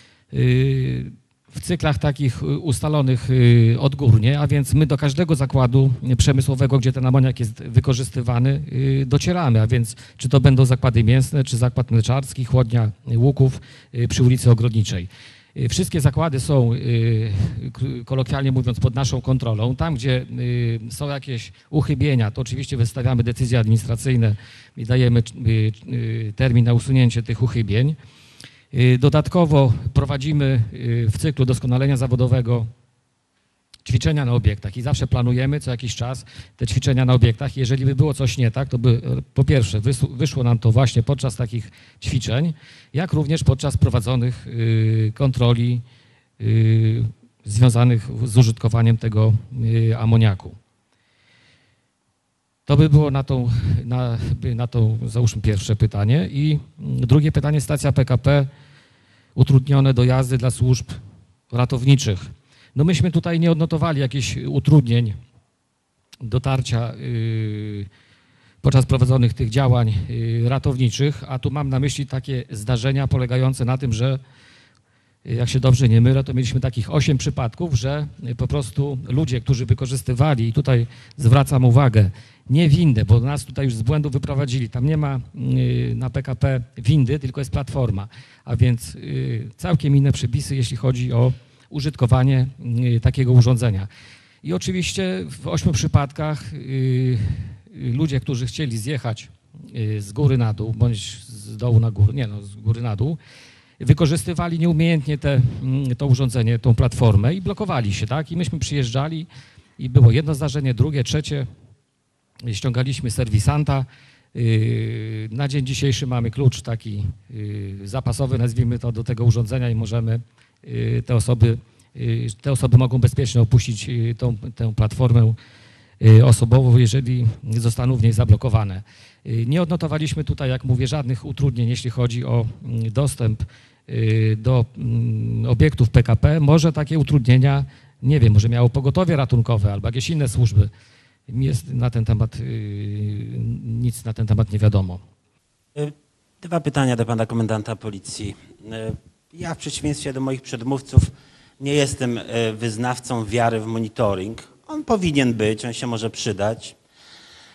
W cyklach takich ustalonych odgórnie, a więc my do każdego zakładu przemysłowego, gdzie ten amoniak jest wykorzystywany, docieramy, a więc czy to będą zakłady mięsne, czy zakład mleczarski, chłodnia Łuków przy ulicy Ogrodniczej. Wszystkie zakłady są, kolokwialnie mówiąc, pod naszą kontrolą. Tam, gdzie są jakieś uchybienia, to oczywiście wystawiamy decyzje administracyjne i dajemy termin na usunięcie tych uchybień. Dodatkowo prowadzimy w cyklu doskonalenia zawodowego ćwiczenia na obiektach i zawsze planujemy co jakiś czas te ćwiczenia na obiektach. Jeżeli by było coś nie tak, to by po pierwsze wyszło nam to właśnie podczas takich ćwiczeń, jak również podczas prowadzonych kontroli związanych z użytkowaniem tego amoniaku. To by było na tą, na, na tą, załóżmy, pierwsze pytanie. I drugie pytanie, stacja P K P, utrudnione dojazdy dla służb ratowniczych. No myśmy tutaj nie odnotowali jakichś utrudnień dotarcia yy, podczas prowadzonych tych działań yy, ratowniczych, a tu mam na myśli takie zdarzenia polegające na tym, że jak się dobrze nie mylę, to mieliśmy takich osiem przypadków, że po prostu ludzie, którzy wykorzystywali, i tutaj zwracam uwagę, nie windę, bo nas tutaj już z błędu wyprowadzili, tam nie ma yy, na P K P windy, tylko jest platforma, a więc yy, całkiem inne przepisy, jeśli chodzi o użytkowanie takiego urządzenia. I oczywiście w ośmiu przypadkach ludzie, którzy chcieli zjechać z góry na dół, bądź z dołu na górę, nie no, z góry na dół, wykorzystywali nieumiejętnie te, to urządzenie, tą platformę i blokowali się, tak? I myśmy przyjeżdżali i było jedno zdarzenie, drugie, trzecie, ściągaliśmy serwisanta. Na dzień dzisiejszy mamy klucz taki zapasowy, nazwijmy to, do tego urządzenia i możemy te osoby, te osoby mogą bezpiecznie opuścić tą, tę platformę osobową, jeżeli zostaną w niej zablokowane. Nie odnotowaliśmy tutaj, jak mówię, żadnych utrudnień, jeśli chodzi o dostęp do obiektów P K P. Może takie utrudnienia, nie wiem, może miało pogotowie ratunkowe albo jakieś inne służby. Jest na ten temat, nic na ten temat nie wiadomo. Dwa pytania do pana komendanta policji. Ja w przeciwieństwie do moich przedmówców nie jestem wyznawcą wiary w monitoring. On powinien być, on się może przydać,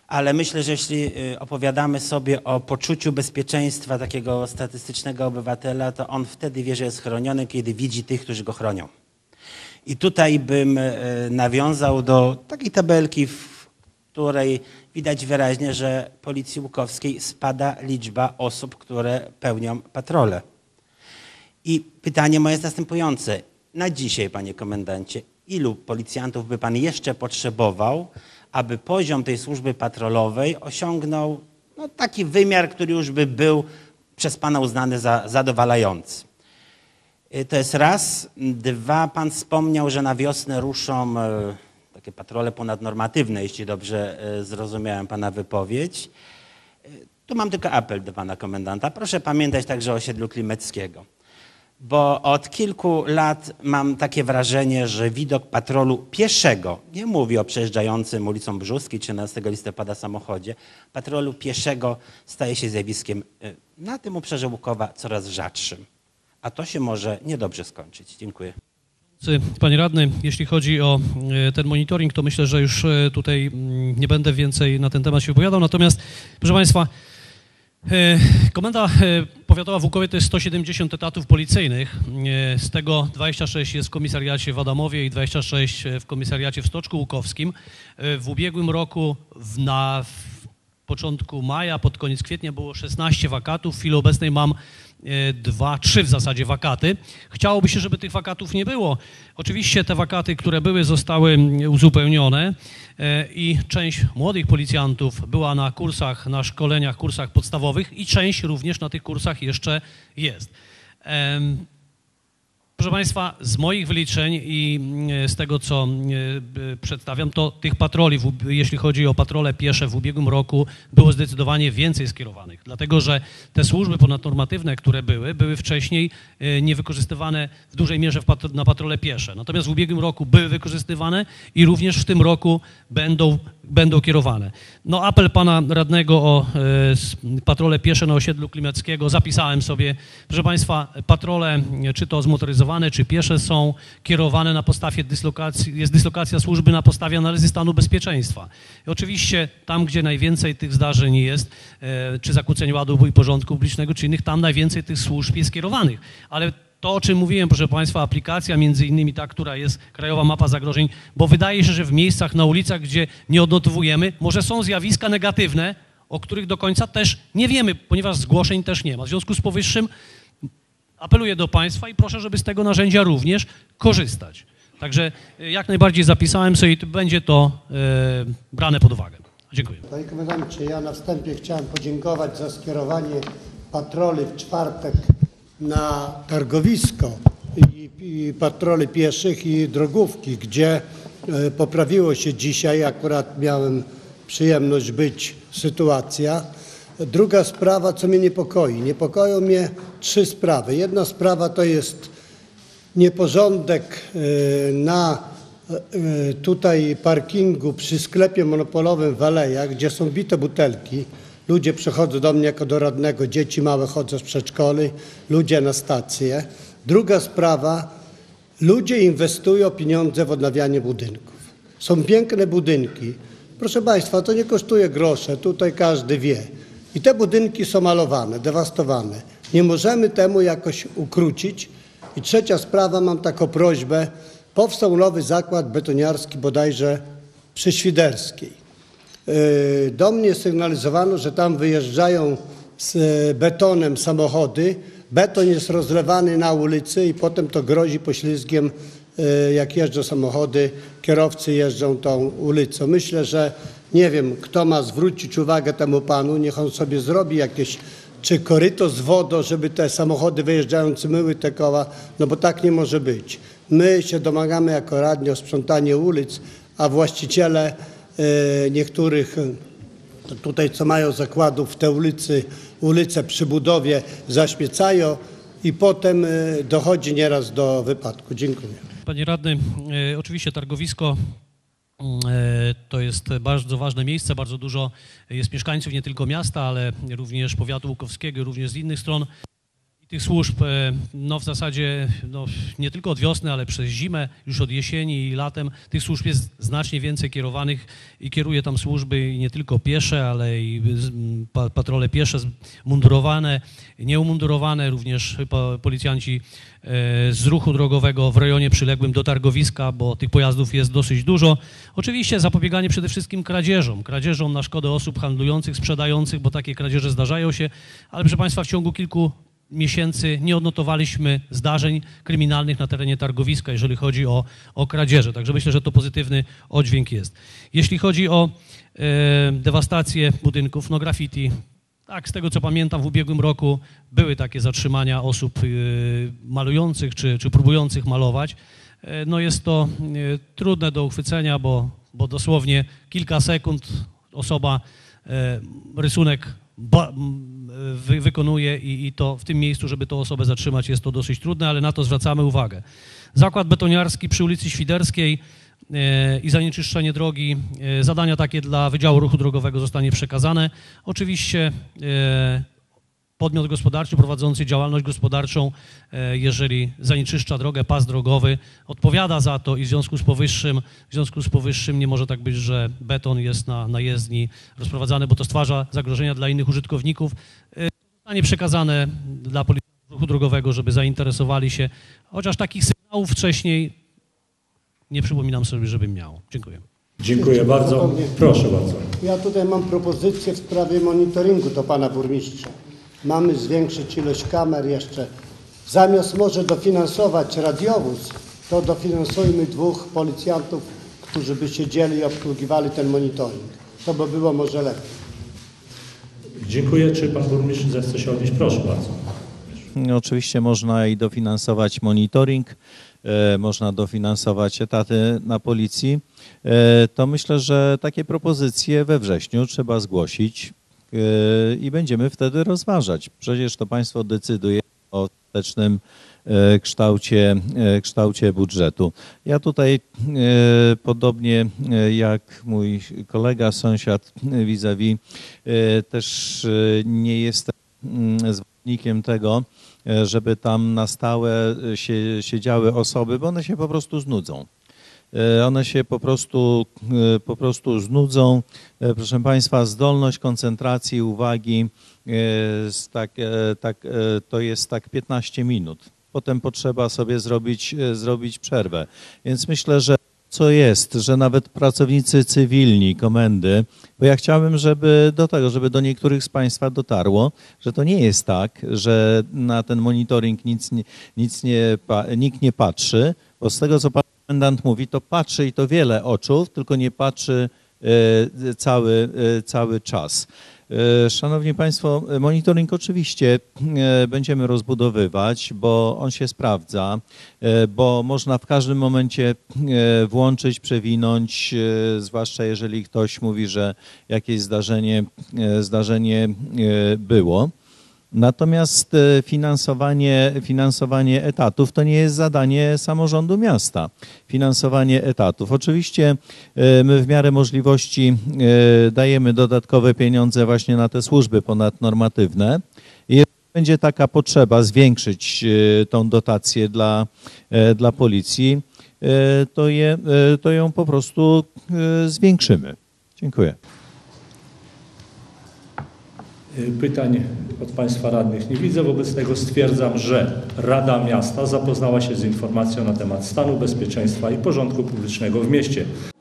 ale myślę, że jeśli opowiadamy sobie o poczuciu bezpieczeństwa takiego statystycznego obywatela, to on wtedy wie, że jest chroniony, kiedy widzi tych, którzy go chronią. I tutaj bym nawiązał do takiej tabelki, w której widać wyraźnie, że Policji Łukowskiej spada liczba osób, które pełnią patrole. I pytanie moje jest następujące. Na dzisiaj, panie komendancie, ilu policjantów by pan jeszcze potrzebował, aby poziom tej służby patrolowej osiągnął no, taki wymiar, który już by był przez pana uznany za zadowalający? To jest raz. Dwa, pan wspomniał, że na wiosnę ruszą e, takie patrole ponadnormatywne, jeśli dobrze e, zrozumiałem pana wypowiedź. E, tu mam tylko apel do pana komendanta. Proszę pamiętać także o osiedlu Klimeckiego, bo od kilku lat mam takie wrażenie, że widok patrolu pieszego, nie mówię o przejeżdżającym ulicą Brzóskiej trzynastego listopada samochodzie, patrolu pieszego staje się zjawiskiem e, na tym obszarze Łukowa coraz rzadszym. A to się może niedobrze skończyć. Dziękuję. Panie radny, jeśli chodzi o ten monitoring, to myślę, że już tutaj nie będę więcej na ten temat się wypowiadał. Natomiast, proszę państwa, Komenda Powiatowa w Łukowie to jest sto siedemdziesiąt etatów policyjnych. Z tego dwadzieścia sześć jest w komisariacie w Adamowie i dwadzieścia sześć w komisariacie w Stoczku Łukowskim. W ubiegłym roku w, na w początku maja, pod koniec kwietnia było szesnaście wakatów. W chwili obecnej mam dwa, trzy w zasadzie wakaty. Chciałoby się, żeby tych wakatów nie było. Oczywiście te wakaty, które były, zostały uzupełnione i część młodych policjantów była na kursach, na szkoleniach, kursach podstawowych i część również na tych kursach jeszcze jest. Proszę państwa, z moich wyliczeń i z tego, co przedstawiam, to tych patroli, jeśli chodzi o patrole piesze w ubiegłym roku, było zdecydowanie więcej skierowanych, dlatego że te służby ponadnormatywne, które były, były wcześniej niewykorzystywane w dużej mierze na patrole piesze. Natomiast w ubiegłym roku były wykorzystywane i również w tym roku będą, będą kierowane. No apel pana radnego o patrole piesze na osiedlu Klimeckiego zapisałem sobie. Proszę państwa, patrole, czy to zmotoryzowane, czy piesze, są kierowane na podstawie dyslokacji, jest dyslokacja służby na podstawie analizy stanu bezpieczeństwa. I oczywiście tam, gdzie najwięcej tych zdarzeń jest, e, czy zakłóceń ładu i porządku publicznego, czy innych, tam najwięcej tych służb jest kierowanych. Ale to, o czym mówiłem, proszę państwa, aplikacja, między innymi ta, która jest Krajowa Mapa Zagrożeń, bo wydaje się, że w miejscach, na ulicach, gdzie nie odnotowujemy, może są zjawiska negatywne, o których do końca też nie wiemy, ponieważ zgłoszeń też nie ma. W związku z powyższym apeluję do państwa i proszę, żeby z tego narzędzia również korzystać. Także jak najbardziej zapisałem sobie i będzie to e, brane pod uwagę. Dziękuję. Panie komendancie, ja na wstępie chciałem podziękować za skierowanie patroli w czwartek na targowisko i, i patroli pieszych i drogówki, gdzie e, poprawiło się dzisiaj, akurat miałem przyjemność być, sytuacja. Druga sprawa, co mnie niepokoi. Niepokoją mnie trzy sprawy. Jedna sprawa to jest nieporządek na tutaj parkingu przy sklepie monopolowym w Alejach, gdzie są bite butelki. Ludzie przychodzą do mnie jako do radnego, dzieci małe chodzą z przedszkoli, ludzie na stację. Druga sprawa, ludzie inwestują pieniądze w odnawianie budynków. Są piękne budynki. Proszę państwa, to nie kosztuje grosze, tutaj każdy wie. I te budynki są malowane, dewastowane. Nie możemy temu jakoś ukrócić. I trzecia sprawa, mam taką prośbę. Powstał nowy zakład betoniarski bodajże przy Świderskiej. Do mnie sygnalizowano, że tam wyjeżdżają z betonem samochody. Beton jest rozlewany na ulicy i potem to grozi poślizgiem, jak jeżdżą samochody, kierowcy jeżdżą tą ulicą. Myślę, że nie wiem, kto ma zwrócić uwagę temu panu, niech on sobie zrobi jakieś, czy koryto z wodą, żeby te samochody wyjeżdżające myły te koła, no bo tak nie może być. My się domagamy jako radni o sprzątanie ulic, a właściciele e, niektórych tutaj, co mają zakładów w te ulicy, ulice przy budowie zaśmiecają i potem e, dochodzi nieraz do wypadku. Dziękuję. Panie radny, e, oczywiście targowisko to jest bardzo ważne miejsce, bardzo dużo jest mieszkańców nie tylko miasta, ale również powiatu łukowskiego, również z innych stron. tych służb, e, no w zasadzie no, nie tylko od wiosny, ale przez zimę, już od jesieni i latem tych służb jest znacznie więcej kierowanych i kieruje tam służby i nie tylko piesze, ale i z- m, pa, patrole piesze z- mundurowane, nieumundurowane, również po, policjanci e, z ruchu drogowego w rejonie przyległym do targowiska, bo tych pojazdów jest dosyć dużo. Oczywiście zapobieganie przede wszystkim kradzieżom, kradzieżom na szkodę osób handlujących, sprzedających, bo takie kradzieże zdarzają się, ale proszę Państwa, w ciągu kilku miesięcy nie odnotowaliśmy zdarzeń kryminalnych na terenie targowiska, jeżeli chodzi o, o kradzieże. Także myślę, że to pozytywny oddźwięk jest. Jeśli chodzi o e, dewastację budynków, no graffiti, tak, z tego co pamiętam, w ubiegłym roku były takie zatrzymania osób e, malujących czy, czy próbujących malować. E, no jest to e, trudne do uchwycenia, bo, bo dosłownie kilka sekund osoba e, rysunek ba, wy, wykonuje i, i to w tym miejscu, żeby tę osobę zatrzymać, jest to dosyć trudne, ale na to zwracamy uwagę. Zakład betoniarski przy ulicy Świderskiej e, i zanieczyszczenie drogi, e, zadania takie dla Wydziału Ruchu Drogowego zostanie przekazane. Oczywiście e, podmiot gospodarczy prowadzący działalność gospodarczą, e, jeżeli zanieczyszcza drogę, pas drogowy, odpowiada za to i w związku z powyższym, w związku z powyższym nie może tak być, że beton jest na, na jezdni rozprowadzany, bo to stwarza zagrożenia dla innych użytkowników. E, Zostanie przekazane dla Policji Ruchu Drogowego, żeby zainteresowali się, chociaż takich sygnałów wcześniej nie przypominam sobie, żebym miał. Dziękuję. Dziękuję bardzo. Proszę bardzo. Ja tutaj mam propozycję w sprawie monitoringu do pana burmistrza. Mamy zwiększyć ilość kamer jeszcze. Zamiast może dofinansować radiowóz, to dofinansujmy dwóch policjantów, którzy by siedzieli i obsługiwali ten monitoring. To by było może lepiej. Dziękuję. Czy pan burmistrz zechce się odnieść? Proszę bardzo. Oczywiście można i dofinansować monitoring, e, można dofinansować etaty na policji. E, to myślę, że takie propozycje we wrześniu trzeba zgłosić e, i będziemy wtedy rozważać. Przecież to państwo decyduje o ostatecznym e, kształcie, e, kształcie budżetu. Ja tutaj e, podobnie e, jak mój kolega, sąsiad vis-a-vis e, też e, nie jestem mm, zwolennikiem tego, żeby tam na stałe się, siedziały osoby, bo one się po prostu znudzą. One się po prostu, po prostu znudzą. Proszę Państwa, zdolność koncentracji, uwagi tak, tak, to jest tak piętnaście minut. Potem potrzeba sobie zrobić, zrobić przerwę. Więc myślę, że co jest, że nawet pracownicy cywilni, komendy, bo ja chciałbym, żeby do tego, żeby do niektórych z Państwa dotarło, że to nie jest tak, że na ten monitoring nic, nic nie, nikt nie patrzy, bo z tego, co Pan Komendant mówi, to patrzy i to wiele oczu, tylko nie patrzy e, cały, e, cały czas. Szanowni Państwo, monitoring oczywiście będziemy rozbudowywać, bo on się sprawdza, bo można w każdym momencie włączyć, przewinąć, zwłaszcza jeżeli ktoś mówi, że jakieś zdarzenie, zdarzenie było. Natomiast finansowanie, finansowanie etatów to nie jest zadanie samorządu miasta. Finansowanie etatów. Oczywiście my w miarę możliwości dajemy dodatkowe pieniądze właśnie na te służby ponadnormatywne. Jeżeli będzie taka potrzeba zwiększyć tą dotację dla, dla policji, to, je, to ją po prostu zwiększymy. Dziękuję. Pytań od Państwa radnych nie widzę, wobec tego stwierdzam, że Rada Miasta zapoznała się z informacją na temat stanu bezpieczeństwa i porządku publicznego w mieście.